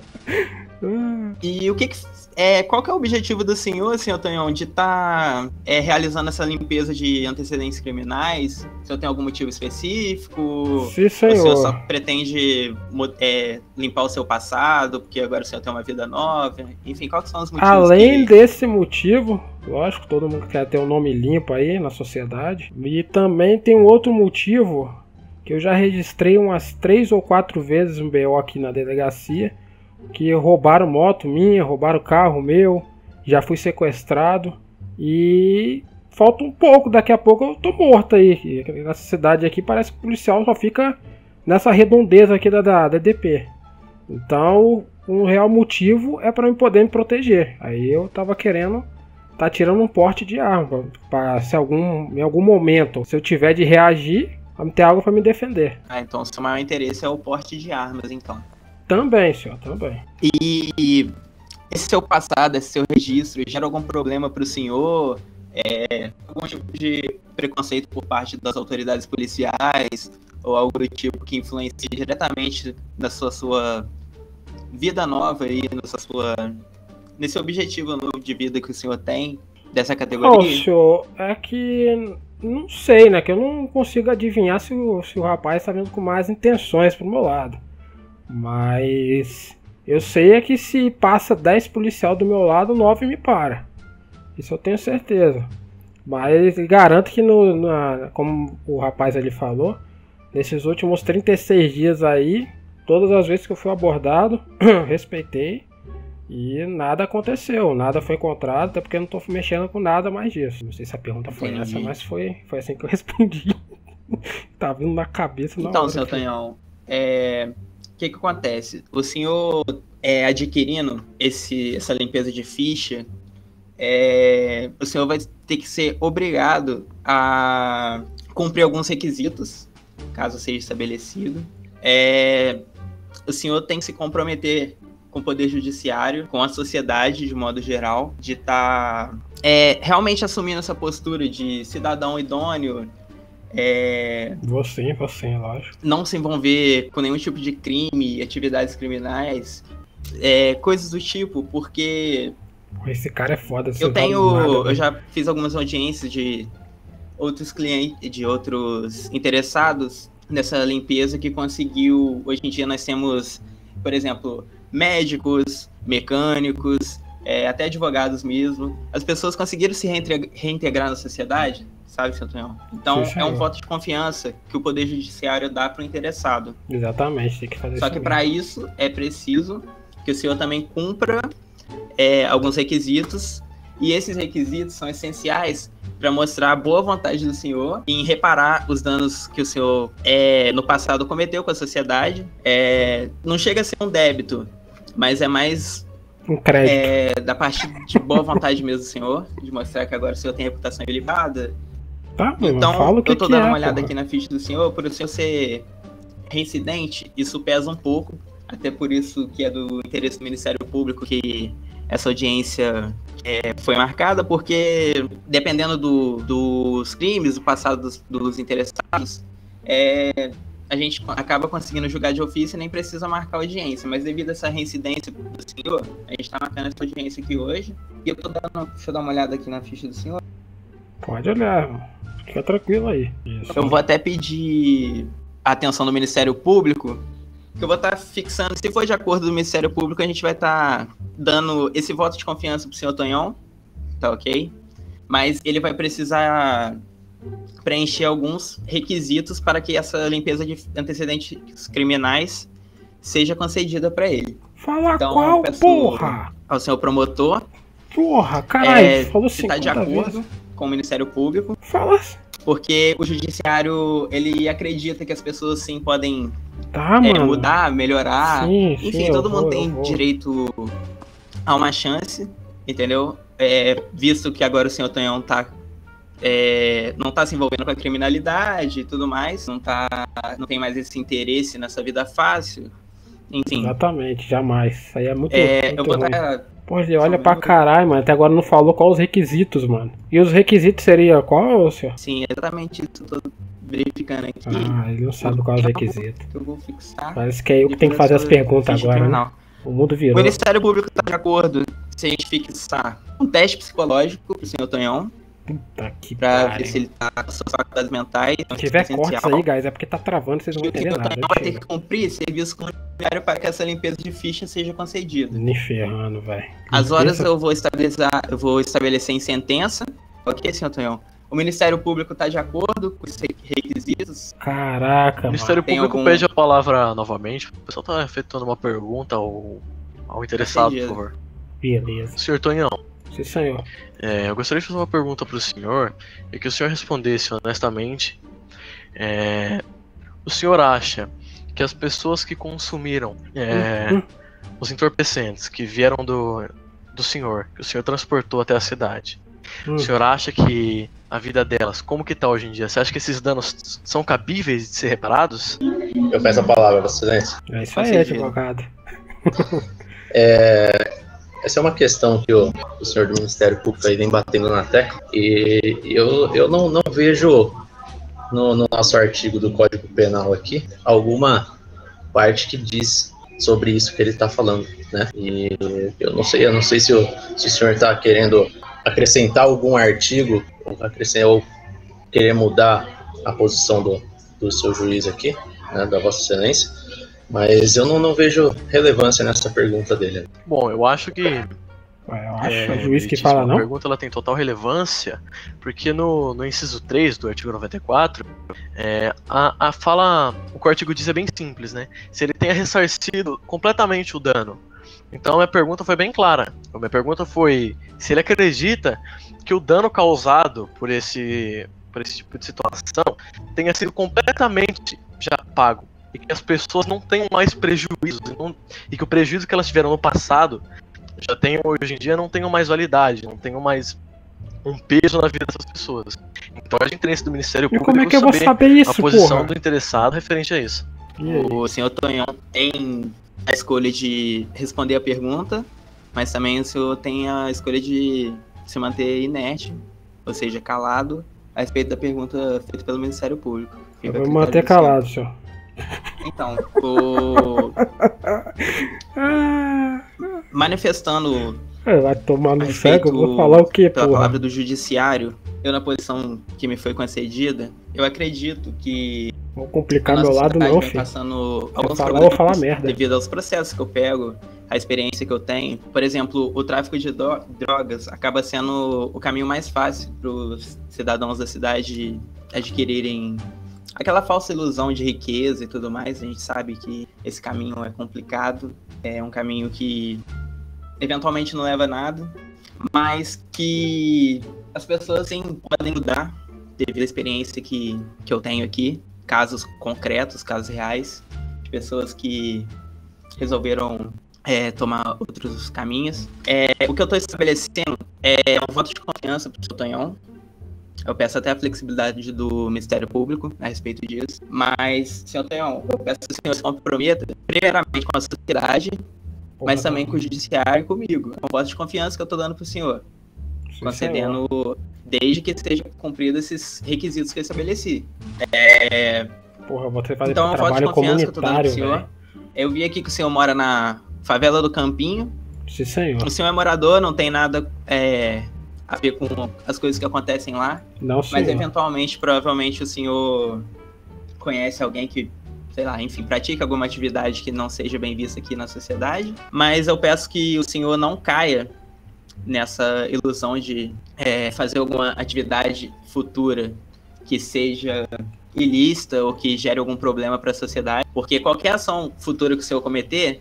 N: E qual que é o objetivo do senhor Tonhão, de estar realizando essa limpeza de antecedentes criminais? O senhor tem algum motivo específico?
A: Sim, senhor.
N: O senhor só pretende limpar o seu passado, porque agora o senhor tem uma vida nova? Enfim, quais são os motivos?
A: Além desse motivo, lógico, todo mundo quer ter um nome limpo aí na sociedade. E também tem um outro motivo, que eu já registrei umas 3 ou 4 vezes um BO aqui na delegacia, que roubaram moto minha, roubaram carro meu, já fui sequestrado e falta um pouco, daqui a pouco eu tô morto aí. Nessa cidade aqui parece que o policial só fica nessa redondeza aqui da DP. Então um real motivo é para eu poder me proteger. Aí eu tava querendo tá tirando um porte de arma, para se em algum momento, se eu tiver de reagir, ter algo para me defender.
N: Então o seu maior interesse é o porte de armas, então.
A: Também, senhor, também.
N: E esse seu passado, esse seu registro, gera algum problema para o senhor? Algum tipo de preconceito por parte das autoridades policiais? Ou algo do tipo que influencia diretamente na sua vida nova aí, nesse objetivo novo de vida que o senhor tem, dessa categoria?
A: Senhor, é que não sei, né? Que eu não consigo adivinhar se o rapaz está vindo com mais intenções pro meu lado. Mas eu sei é que se passa 10 policial do meu lado, 9 me para. Isso eu tenho certeza. Mas garanto que, como o rapaz ali falou, nesses últimos 36 dias aí, todas as vezes que eu fui abordado, respeitei. E nada aconteceu, nada foi encontrado, até porque eu não tô mexendo com nada mais disso. Não sei se a pergunta foi essa, mas foi assim que eu respondi. Tá vindo na cabeça na hora.
N: Então, senhor Tonhão, o que acontece? O senhor adquirindo essa limpeza de ficha, o senhor vai ter que ser obrigado a cumprir alguns requisitos, caso seja estabelecido. O senhor tem que se comprometer com o poder judiciário, com a sociedade de modo geral, de estar realmente assumindo essa postura de cidadão idôneo.
A: Você, lógico.
N: Não se envolver com nenhum tipo de crime, atividades criminais, coisas do tipo, porque
A: esse cara é foda.
N: Eu já fiz algumas audiências de outros clientes, de outros interessados nessa limpeza que conseguiu. Hoje em dia nós temos, por exemplo, médicos, mecânicos, até advogados mesmo. As pessoas conseguiram se reintegrar na sociedade, sabe, senhor Tonhão? Então, é um voto de confiança que o Poder Judiciário dá para o interessado.
A: Exatamente, tem que fazer isso.
N: Só que para isso é preciso que o senhor também cumpra alguns requisitos, e esses requisitos são essenciais para mostrar a boa vontade do senhor em reparar os danos que o senhor no passado cometeu com a sociedade. Não chega a ser um débito, mas é mais
A: um crédito.
N: Da parte de boa vontade mesmo do senhor, de mostrar que agora o senhor tem reputação ilibada.
A: Tá,
N: então, eu tô dando uma olhada aqui na ficha do senhor, por o senhor ser reincidente, isso pesa um pouco, até por isso que é do interesse do Ministério Público que essa audiência foi marcada, porque dependendo dos crimes, do passado dos interessados, a gente acaba conseguindo julgar de ofício e nem precisa marcar audiência, mas devido a essa reincidência do senhor, a gente tá marcando essa audiência aqui hoje, e deixa eu dar uma olhada aqui na ficha do senhor.
A: Pode olhar, fica tranquilo aí. Isso.
N: Eu vou até pedir a atenção do Ministério Público, que eu vou estar fixando, se for de acordo do Ministério Público, a gente vai estar dando esse voto de confiança pro senhor Tonhão, tá ok? Mas ele vai precisar preencher alguns requisitos para que essa limpeza de antecedentes criminais seja concedida para ele.
A: Fala então, qual, porra?
N: Ao senhor promotor.
A: Porra, caralho, falou
N: se tá de acordo com o Ministério Público.
A: Fala.
N: Porque o judiciário, ele acredita que as pessoas sim podem mudar, melhorar.
A: Sim,
N: enfim, todo mundo tem direito a uma chance, entendeu? Visto que agora o senhor Tonhão tá não tá se envolvendo com a criminalidade e tudo mais, não tem mais esse interesse nessa vida fácil, enfim.
A: Exatamente, jamais. Isso aí é muito,
N: eu vou
A: ruim.
N: estar...
A: Pô, ele olha pra caralho, mano. Até agora não falou qual os requisitos, mano. E os requisitos seria qual, senhor?
N: Sim, exatamente isso. Tô verificando aqui.
A: Ah, ele não sabe qual é os requisitos.
N: Eu vou fixar.
A: Parece que é eu que tenho que fazer as perguntas agora, né? O mundo virou.
N: O Ministério Público está de acordo se a gente fixar um teste psicológico pro senhor Tonhão.
A: Puta que
N: pra
A: pariu.
N: ver se ele tá com suas faculdades mentais.
A: Se tiver cortes aí, guys, é porque tá travando, vocês não vão entender nada.
N: O Tonhão vai ter que cumprir serviço comunitário para que essa limpeza de ficha seja concedida.
A: Nem ferrando, velho.
N: As horas eu vou estabelecer em sentença. Ok, senhor Tonhão? O Ministério Público está de acordo com os requisitos?
A: Caraca,
U: mano. O Ministério Público pede a palavra novamente. O pessoal tá efetuando uma pergunta ao interessado, por favor.
A: Beleza.
U: Senhor Tonhão.
A: Sim, senhor.
U: Eu gostaria de fazer uma pergunta pro senhor e que o senhor respondesse honestamente. O senhor acha que as pessoas que consumiram os entorpecentes que vieram do senhor, que o senhor transportou até a cidade, o senhor acha que a vida delas, como que tá hoje em dia? Você acha que esses danos são cabíveis de ser reparados?
R: Eu peço a palavra, Vossa Excelência.
A: É isso aí, advogado.
R: Essa é uma questão que o senhor do Ministério Público aí vem batendo na tecla, e eu não vejo no nosso artigo do Código Penal aqui alguma parte que diz sobre isso que ele está falando, né? E eu não sei se o senhor está querendo acrescentar algum artigo ou querer mudar a posição do seu juiz aqui, né, da Vossa Excelência. Mas eu não vejo relevância nessa pergunta dele.
U: Bom, eu acho que...
A: Eu acho o juiz que fala não?
U: A pergunta ela tem total relevância, porque no inciso 3 do artigo 94, o que o artigo diz é bem simples, né? Se ele tenha ressarcido completamente o dano. Então a minha pergunta foi bem clara. A minha pergunta foi se ele acredita que o dano causado por esse tipo de situação tenha sido completamente já pago. E que as pessoas não tenham mais prejuízos, e que o prejuízo que elas tiveram no passado hoje em dia não tenham mais validade, não tenham mais um peso na vida dessas pessoas. Então a interesse do Ministério Público
A: como é que eu vou saber isso,
U: a posição
A: porra?
U: do interessado referente a isso.
N: O senhor Tonhão tem a escolha de responder a pergunta, mas também o senhor tem a escolha de se manter inerte, ou seja, calado, a respeito da pergunta feita pelo Ministério Público.
A: Eu vou manter calado, senhor.
N: Então, manifestando...
A: Vai tomar no cego, vou falar o quê,
N: pela
A: porra?
N: palavra do judiciário, eu na posição que me foi concedida, eu acredito que...
A: Vou complicar meu lado não, filho.
N: Passando
A: Se
N: alguns
A: falar,
N: problemas
A: eu vou falar merda.
N: devido aos processos que eu pego, a experiência que eu tenho. Por exemplo, o tráfico de drogas acaba sendo o caminho mais fácil para os cidadãos da cidade adquirirem aquela falsa ilusão de riqueza e tudo mais. A gente sabe que esse caminho é complicado, é um caminho que eventualmente não leva a nada, mas que as pessoas sim podem mudar devido à experiência que eu tenho aqui. Casos concretos, casos reais, de pessoas que resolveram tomar outros caminhos. O que eu estou estabelecendo é um voto de confiança para o senhor Tonhão. Eu peço até a flexibilidade do Ministério Público a respeito disso. Mas, senhor Tonhão, eu peço que o senhor se comprometa, primeiramente com a sociedade, mas também com o judiciário e comigo. É um voto de confiança que eu estou dando para o senhor. Concedendo, desde que estejam cumpridos esses requisitos que eu estabeleci.
A: Porra, você fazer
N: então,
A: trabalho comunitário,
N: senhor. Eu vi aqui que o senhor mora na favela do Campinho.
A: Sim, senhor.
N: O senhor é morador, não tem nada a ver com as coisas que acontecem lá.
A: Não, senhor.
N: Mas eventualmente, provavelmente, o senhor conhece alguém que, sei lá, enfim, pratica alguma atividade que não seja bem vista aqui na sociedade. Mas eu peço que o senhor não caia nessa ilusão de fazer alguma atividade futura que seja ilícita ou que gere algum problema para a sociedade, porque qualquer ação futura que o senhor cometer,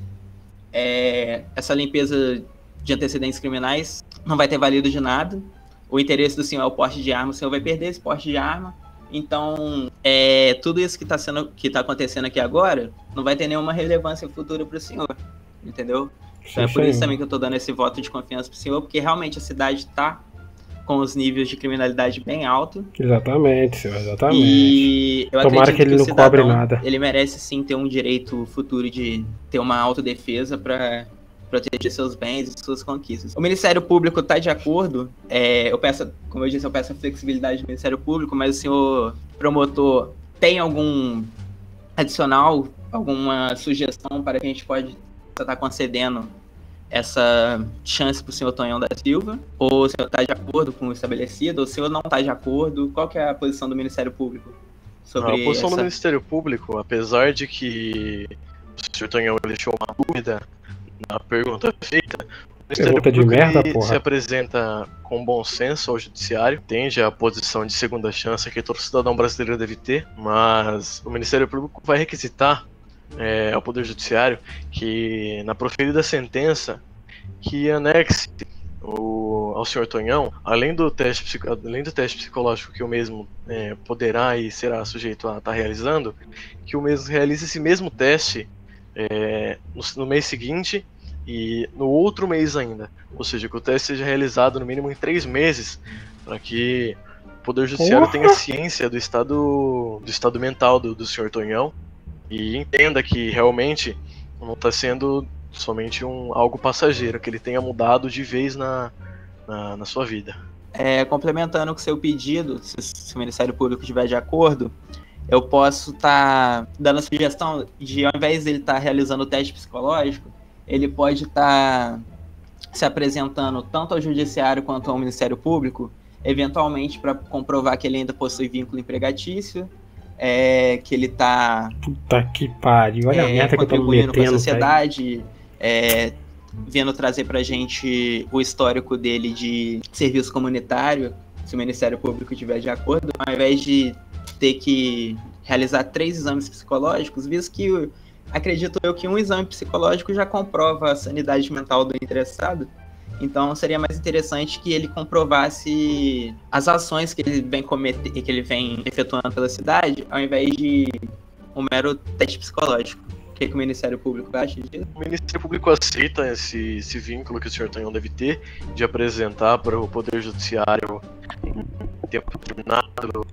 N: essa limpeza de antecedentes criminais não vai ter valido de nada. O interesse do senhor é o porte de arma, o senhor vai perder esse porte de arma. Então, tudo isso que tá acontecendo aqui agora não vai ter nenhuma relevância futura para o senhor, entendeu? Então é por isso também que eu tô dando esse voto de confiança pro senhor, porque realmente a cidade tá com os níveis de criminalidade bem alto.
A: Exatamente, senhor, exatamente.
N: E eu
A: Tomara
N: acredito
A: que ele
N: o
A: não
N: cidadão,
A: cobre nada.
N: ele merece sim ter um direito futuro de ter uma autodefesa para proteger seus bens e suas conquistas. O Ministério Público está de acordo, eu peço, como eu disse, eu peço a flexibilidade do Ministério Público, mas o senhor promotor tem algum adicional, alguma sugestão para que a gente pode estar concedendo essa chance para o senhor Tonhão da Silva? Ou o senhor está de acordo com o estabelecido, ou o senhor não está de acordo? Qual que é a posição do Ministério Público sobre
U: a posição
N: essa...
U: do Ministério Público, apesar de que o senhor Tonhão deixou uma dúvida na pergunta feita, o Ministério Público se apresenta com bom senso ao Judiciário, entende a posição de segunda chance que todo cidadão brasileiro deve ter, mas o Ministério Público vai requisitar ao Poder Judiciário que, na proferida sentença, que anexe ao senhor Tonhão, além do teste psicológico que o mesmo poderá e será sujeito a estar realizando, que o mesmo realize esse mesmo teste no mês seguinte e no outro mês ainda, ou seja, que o teste seja realizado no mínimo em 3 meses, para que o Poder Judiciário tenha ciência do estado mental do senhor Tonhão e entenda que realmente não está sendo somente algo passageiro, que ele tenha mudado de vez na sua vida.
N: Complementando com o seu pedido, se o Ministério Público estiver de acordo, eu posso estar dando a sugestão de, ao invés dele estar realizando o teste psicológico, ele pode estar se apresentando tanto ao Judiciário quanto ao Ministério Público, eventualmente para comprovar que ele ainda possui vínculo empregatício, que ele está...
A: Puta que pariu, olha a merda que eu tô me metendo,
N: para a sociedade, vendo trazer pra gente o histórico dele de serviço comunitário, se o Ministério Público estiver de acordo, ao invés de ter que realizar 3 exames psicológicos, visto que acredito eu que um exame psicológico já comprova a sanidade mental do interessado. Então seria mais interessante que ele comprovasse as ações que ele vem efetuando pela cidade, ao invés de um mero teste psicológico. O que o Ministério Público acha disso?
U: O Ministério Público aceita esse vínculo que o senhor Tonhão deve ter de apresentar para o Poder Judiciário em tempo determinado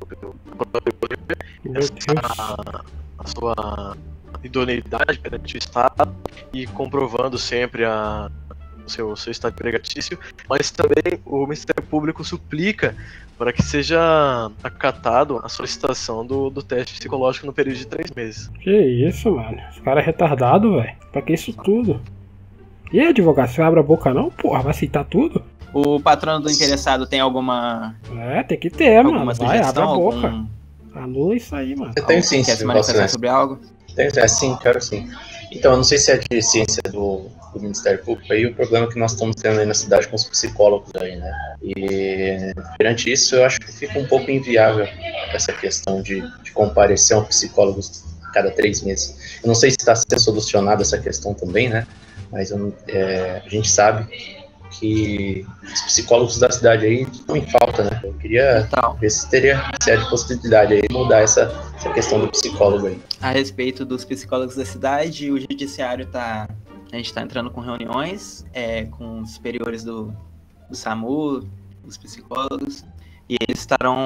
U: a sua idoneidade perante o Estado e comprovando sempre o seu estado empregatício, mas também o Ministério Público suplica para que seja acatado a solicitação do teste psicológico no período de 3 meses.
A: Que isso, mano? Esse cara é retardado, velho. Pra que isso tudo? E aí, advogado, você abre a boca não? Porra, vai aceitar tudo?
N: O patrono do interessado tem alguma...
A: tem que ter, mano. Vai, abre a
N: sugestão,
A: boca. Anula isso aí, mano.
R: Eu tenho sim,
N: quer se manifestar sobre algo?
R: Sim, quero sim. Então, eu não sei se é de ciência do Ministério Público aí, o problema que nós estamos tendo aí na cidade com os psicólogos aí, né? E perante isso, eu acho que fica um pouco inviável essa questão de comparecer a um psicólogo a cada 3 meses. Eu não sei se está sendo solucionada essa questão também, né? Mas a gente sabe que os psicólogos da cidade aí estão em falta, né? Eu queria ver se teria certa possibilidade aí de mudar essa questão do psicólogo aí.
N: A respeito dos psicólogos da cidade, o Judiciário a gente está entrando com reuniões com os superiores do SAMU, os psicólogos, e eles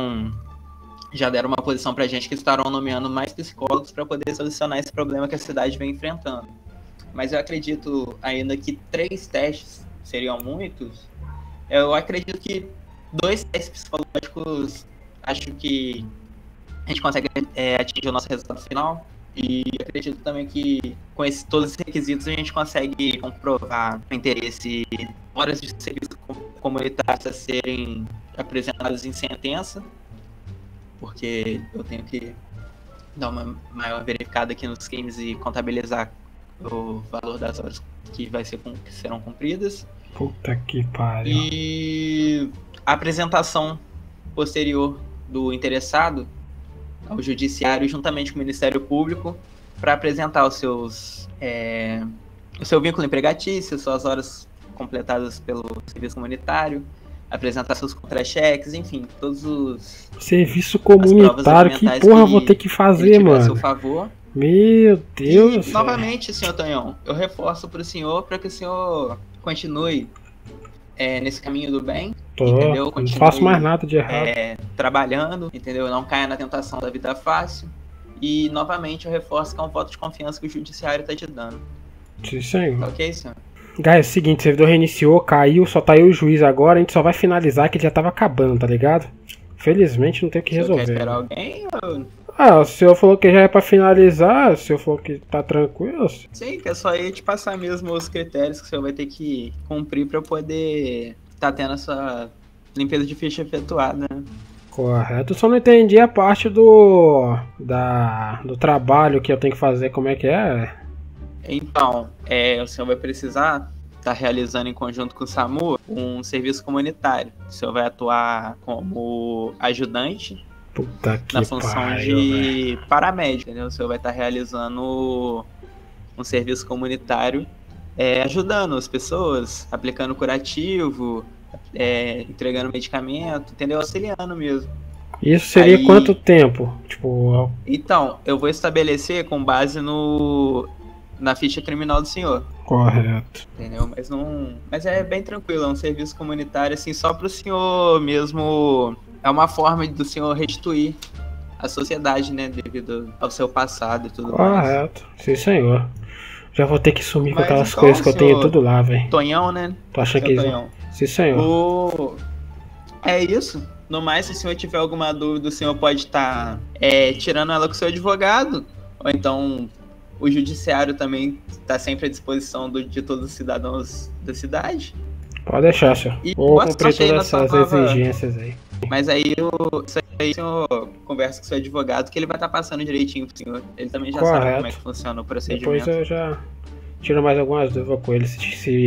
N: já deram uma posição pra gente que estarão nomeando mais psicólogos para poder solucionar esse problema que a cidade vem enfrentando. Mas eu acredito ainda que 3 testes seriam muitos. Eu acredito que 2 testes psicológicos, acho que a gente consegue atingir o nosso resultado final. E acredito também que com todos esses requisitos a gente consegue comprovar o interesse, horas de serviço comunitário a serem apresentadas em sentença, porque eu tenho que dar uma maior verificada aqui nos crimes e contabilizar o valor das horas que serão cumpridas.
A: Puta que pariu.
N: E a apresentação posterior do interessado ao Judiciário, juntamente com o Ministério Público, para apresentar o seu vínculo empregatício, suas horas completadas pelo serviço comunitário, apresentar seus contra-cheques, enfim, todos os...
A: Serviço comunitário, que porra eu vou ter que fazer, mano? A seu
N: favor.
A: Meu Deus.
N: E, novamente, senhor Tonhão, eu reforço para o senhor para que o senhor continue nesse caminho do bem, entendeu?
A: Não faço mais nada de errado.
N: Trabalhando, entendeu? Não caia na tentação da vida fácil. E, novamente, eu reforço que é um voto de confiança que o judiciário tá te dando.
A: Sim, senhor.
N: Ok, senhor?
A: Guys, é o seguinte, o servidor reiniciou, caiu, só tá eu e o juiz agora, a gente só vai finalizar que ele já tava acabando, tá ligado? Felizmente não tem o que resolver.
N: Quer esperar alguém ou...
A: Ah, o senhor falou que já é pra finalizar, o senhor falou que tá tranquilo.
N: Sim, que é só ir te passar mesmo os critérios que o senhor vai ter que cumprir pra eu poder tá tendo essa limpeza de ficha efetuada, né?
A: Correto, eu só não entendi a parte do trabalho que eu tenho que fazer, como é que é?
N: Então, o senhor vai precisar estar realizando em conjunto com o SAMU um serviço comunitário. O senhor vai atuar como ajudante na função de paramédico, entendeu? O senhor vai estar realizando um serviço comunitário ajudando as pessoas, aplicando curativo, entregando medicamento, entendeu? Auxiliando mesmo.
A: Isso seria quanto tempo? Tipo...
N: Então, eu vou estabelecer com base na ficha criminal do senhor.
A: Correto.
N: Entendeu? Mas é bem tranquilo, é um serviço comunitário, assim, só pro senhor mesmo. É uma forma do senhor restituir a sociedade, né? Devido ao seu passado e tudo mais.
A: Correto. Sim, senhor. Já vou ter que sumir com aquelas coisas que eu tenho tudo lá, velho.
N: Tonhão, né?
A: Tu acha que
N: Tonhão.
A: Sim, senhor.
N: É isso. No mais, se o senhor tiver alguma dúvida, o senhor pode estar tirando ela com o seu advogado. Ou então, o judiciário também está sempre à disposição de todos os cidadãos da cidade.
A: Pode deixar, senhor. Vou cumprir todas essas exigências aí.
N: Mas aí, isso aí o senhor conversa com o seu advogado, que ele vai estar passando direitinho pro senhor. Ele também já sabe como é que funciona o procedimento.
A: Depois eu já tiro mais algumas dúvidas com ele,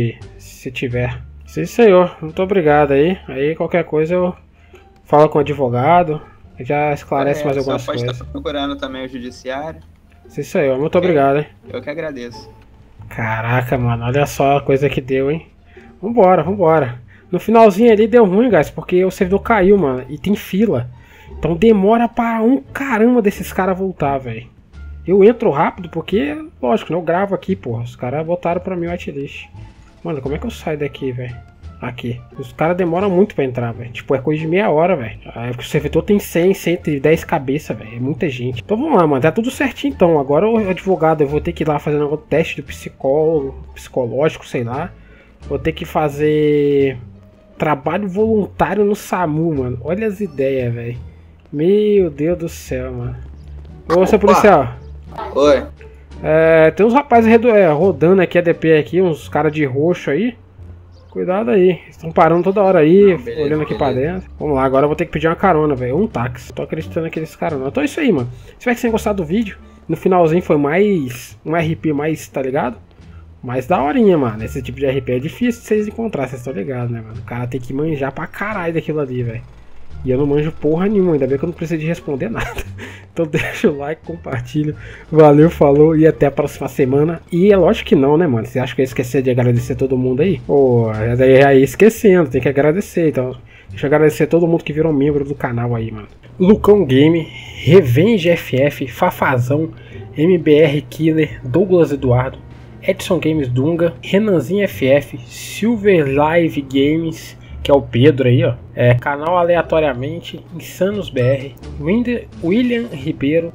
A: se tiver. Sim, senhor. Muito obrigado aí. Aí, qualquer coisa, eu falo com o advogado. Já esclarece mais algumas coisas.
N: Pode estar procurando também o judiciário.
A: Sim, senhor. Muito obrigado, hein.
N: Eu que agradeço.
A: Caraca, mano. Olha só a coisa que deu, hein. Vambora, vambora. No finalzinho ali deu ruim, guys, porque o servidor caiu, mano. E tem fila. Então demora pra caramba desses caras voltar, velho. Eu entro rápido porque, lógico, né, eu gravo aqui, porra. Os caras botaram pra mim o whitelist. Mano, como é que eu saio daqui, velho? Aqui. Os caras demoram muito pra entrar, velho. Tipo, é coisa de meia hora, velho. Aí o servidor tem 100, 110 cabeças, velho. É muita gente. Então vamos lá, mano. Tá tudo certinho, então. Agora o advogado, eu vou ter que ir lá fazer um teste do psicológico, sei lá. Vou ter que fazer trabalho voluntário no SAMU, mano. Olha as ideias, velho. Meu Deus do céu, mano. Ô, seu policial.
N: Oi.
A: Tem uns rapazes rodando aqui, ADP aqui, uns caras de roxo aí. Cuidado aí, estão parando toda hora aí, olhando aqui pra dentro. Vamos lá, agora eu vou ter que pedir uma carona, velho. Um táxi. Tô acreditando naqueles caras não. Então é isso aí, mano. Espero que vocês tenham gostado do vídeo. No finalzinho foi mais um RP mais, tá ligado? Mais daorinha, mano. Esse tipo de RP é difícil de vocês encontrarem, vocês estão ligados, né, mano? O cara tem que manjar pra caralho daquilo ali, velho. E eu não manjo porra nenhuma, ainda bem que eu não preciso de responder nada. Então deixa o like, compartilha. Valeu, falou e até a próxima semana. E é lógico que não, né, mano? Você acha que eu ia esquecer de agradecer todo mundo aí? Pô, daí aí esquecendo, tem que agradecer. Então, deixa eu agradecer todo mundo que virou membro do canal aí, mano. Lucão Game, Revenge FF, Fafazão, MBR Killer, Douglas Eduardo, Edson Games Dunga, Renanzinho FF, Silver Live Games, que é o Pedro aí, ó. Canal Aleatoriamente, Insanos BR, William Ribeiro,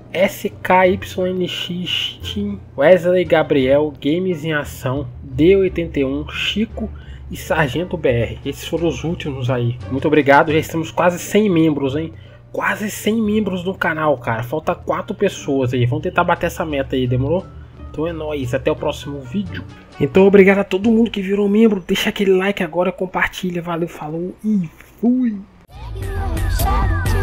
A: SKYNX Team, Wesley Gabriel, Games em Ação, D81, Chico e Sargento BR. Esses foram os últimos aí. Muito obrigado, já estamos quase 100 membros, hein? Quase 100 membros no canal, cara. Falta 4 pessoas aí. Vamos tentar bater essa meta aí, demorou? Então é nóis, até o próximo vídeo. Então obrigado a todo mundo que virou membro. Deixa aquele like agora, compartilha, valeu, falou e fui!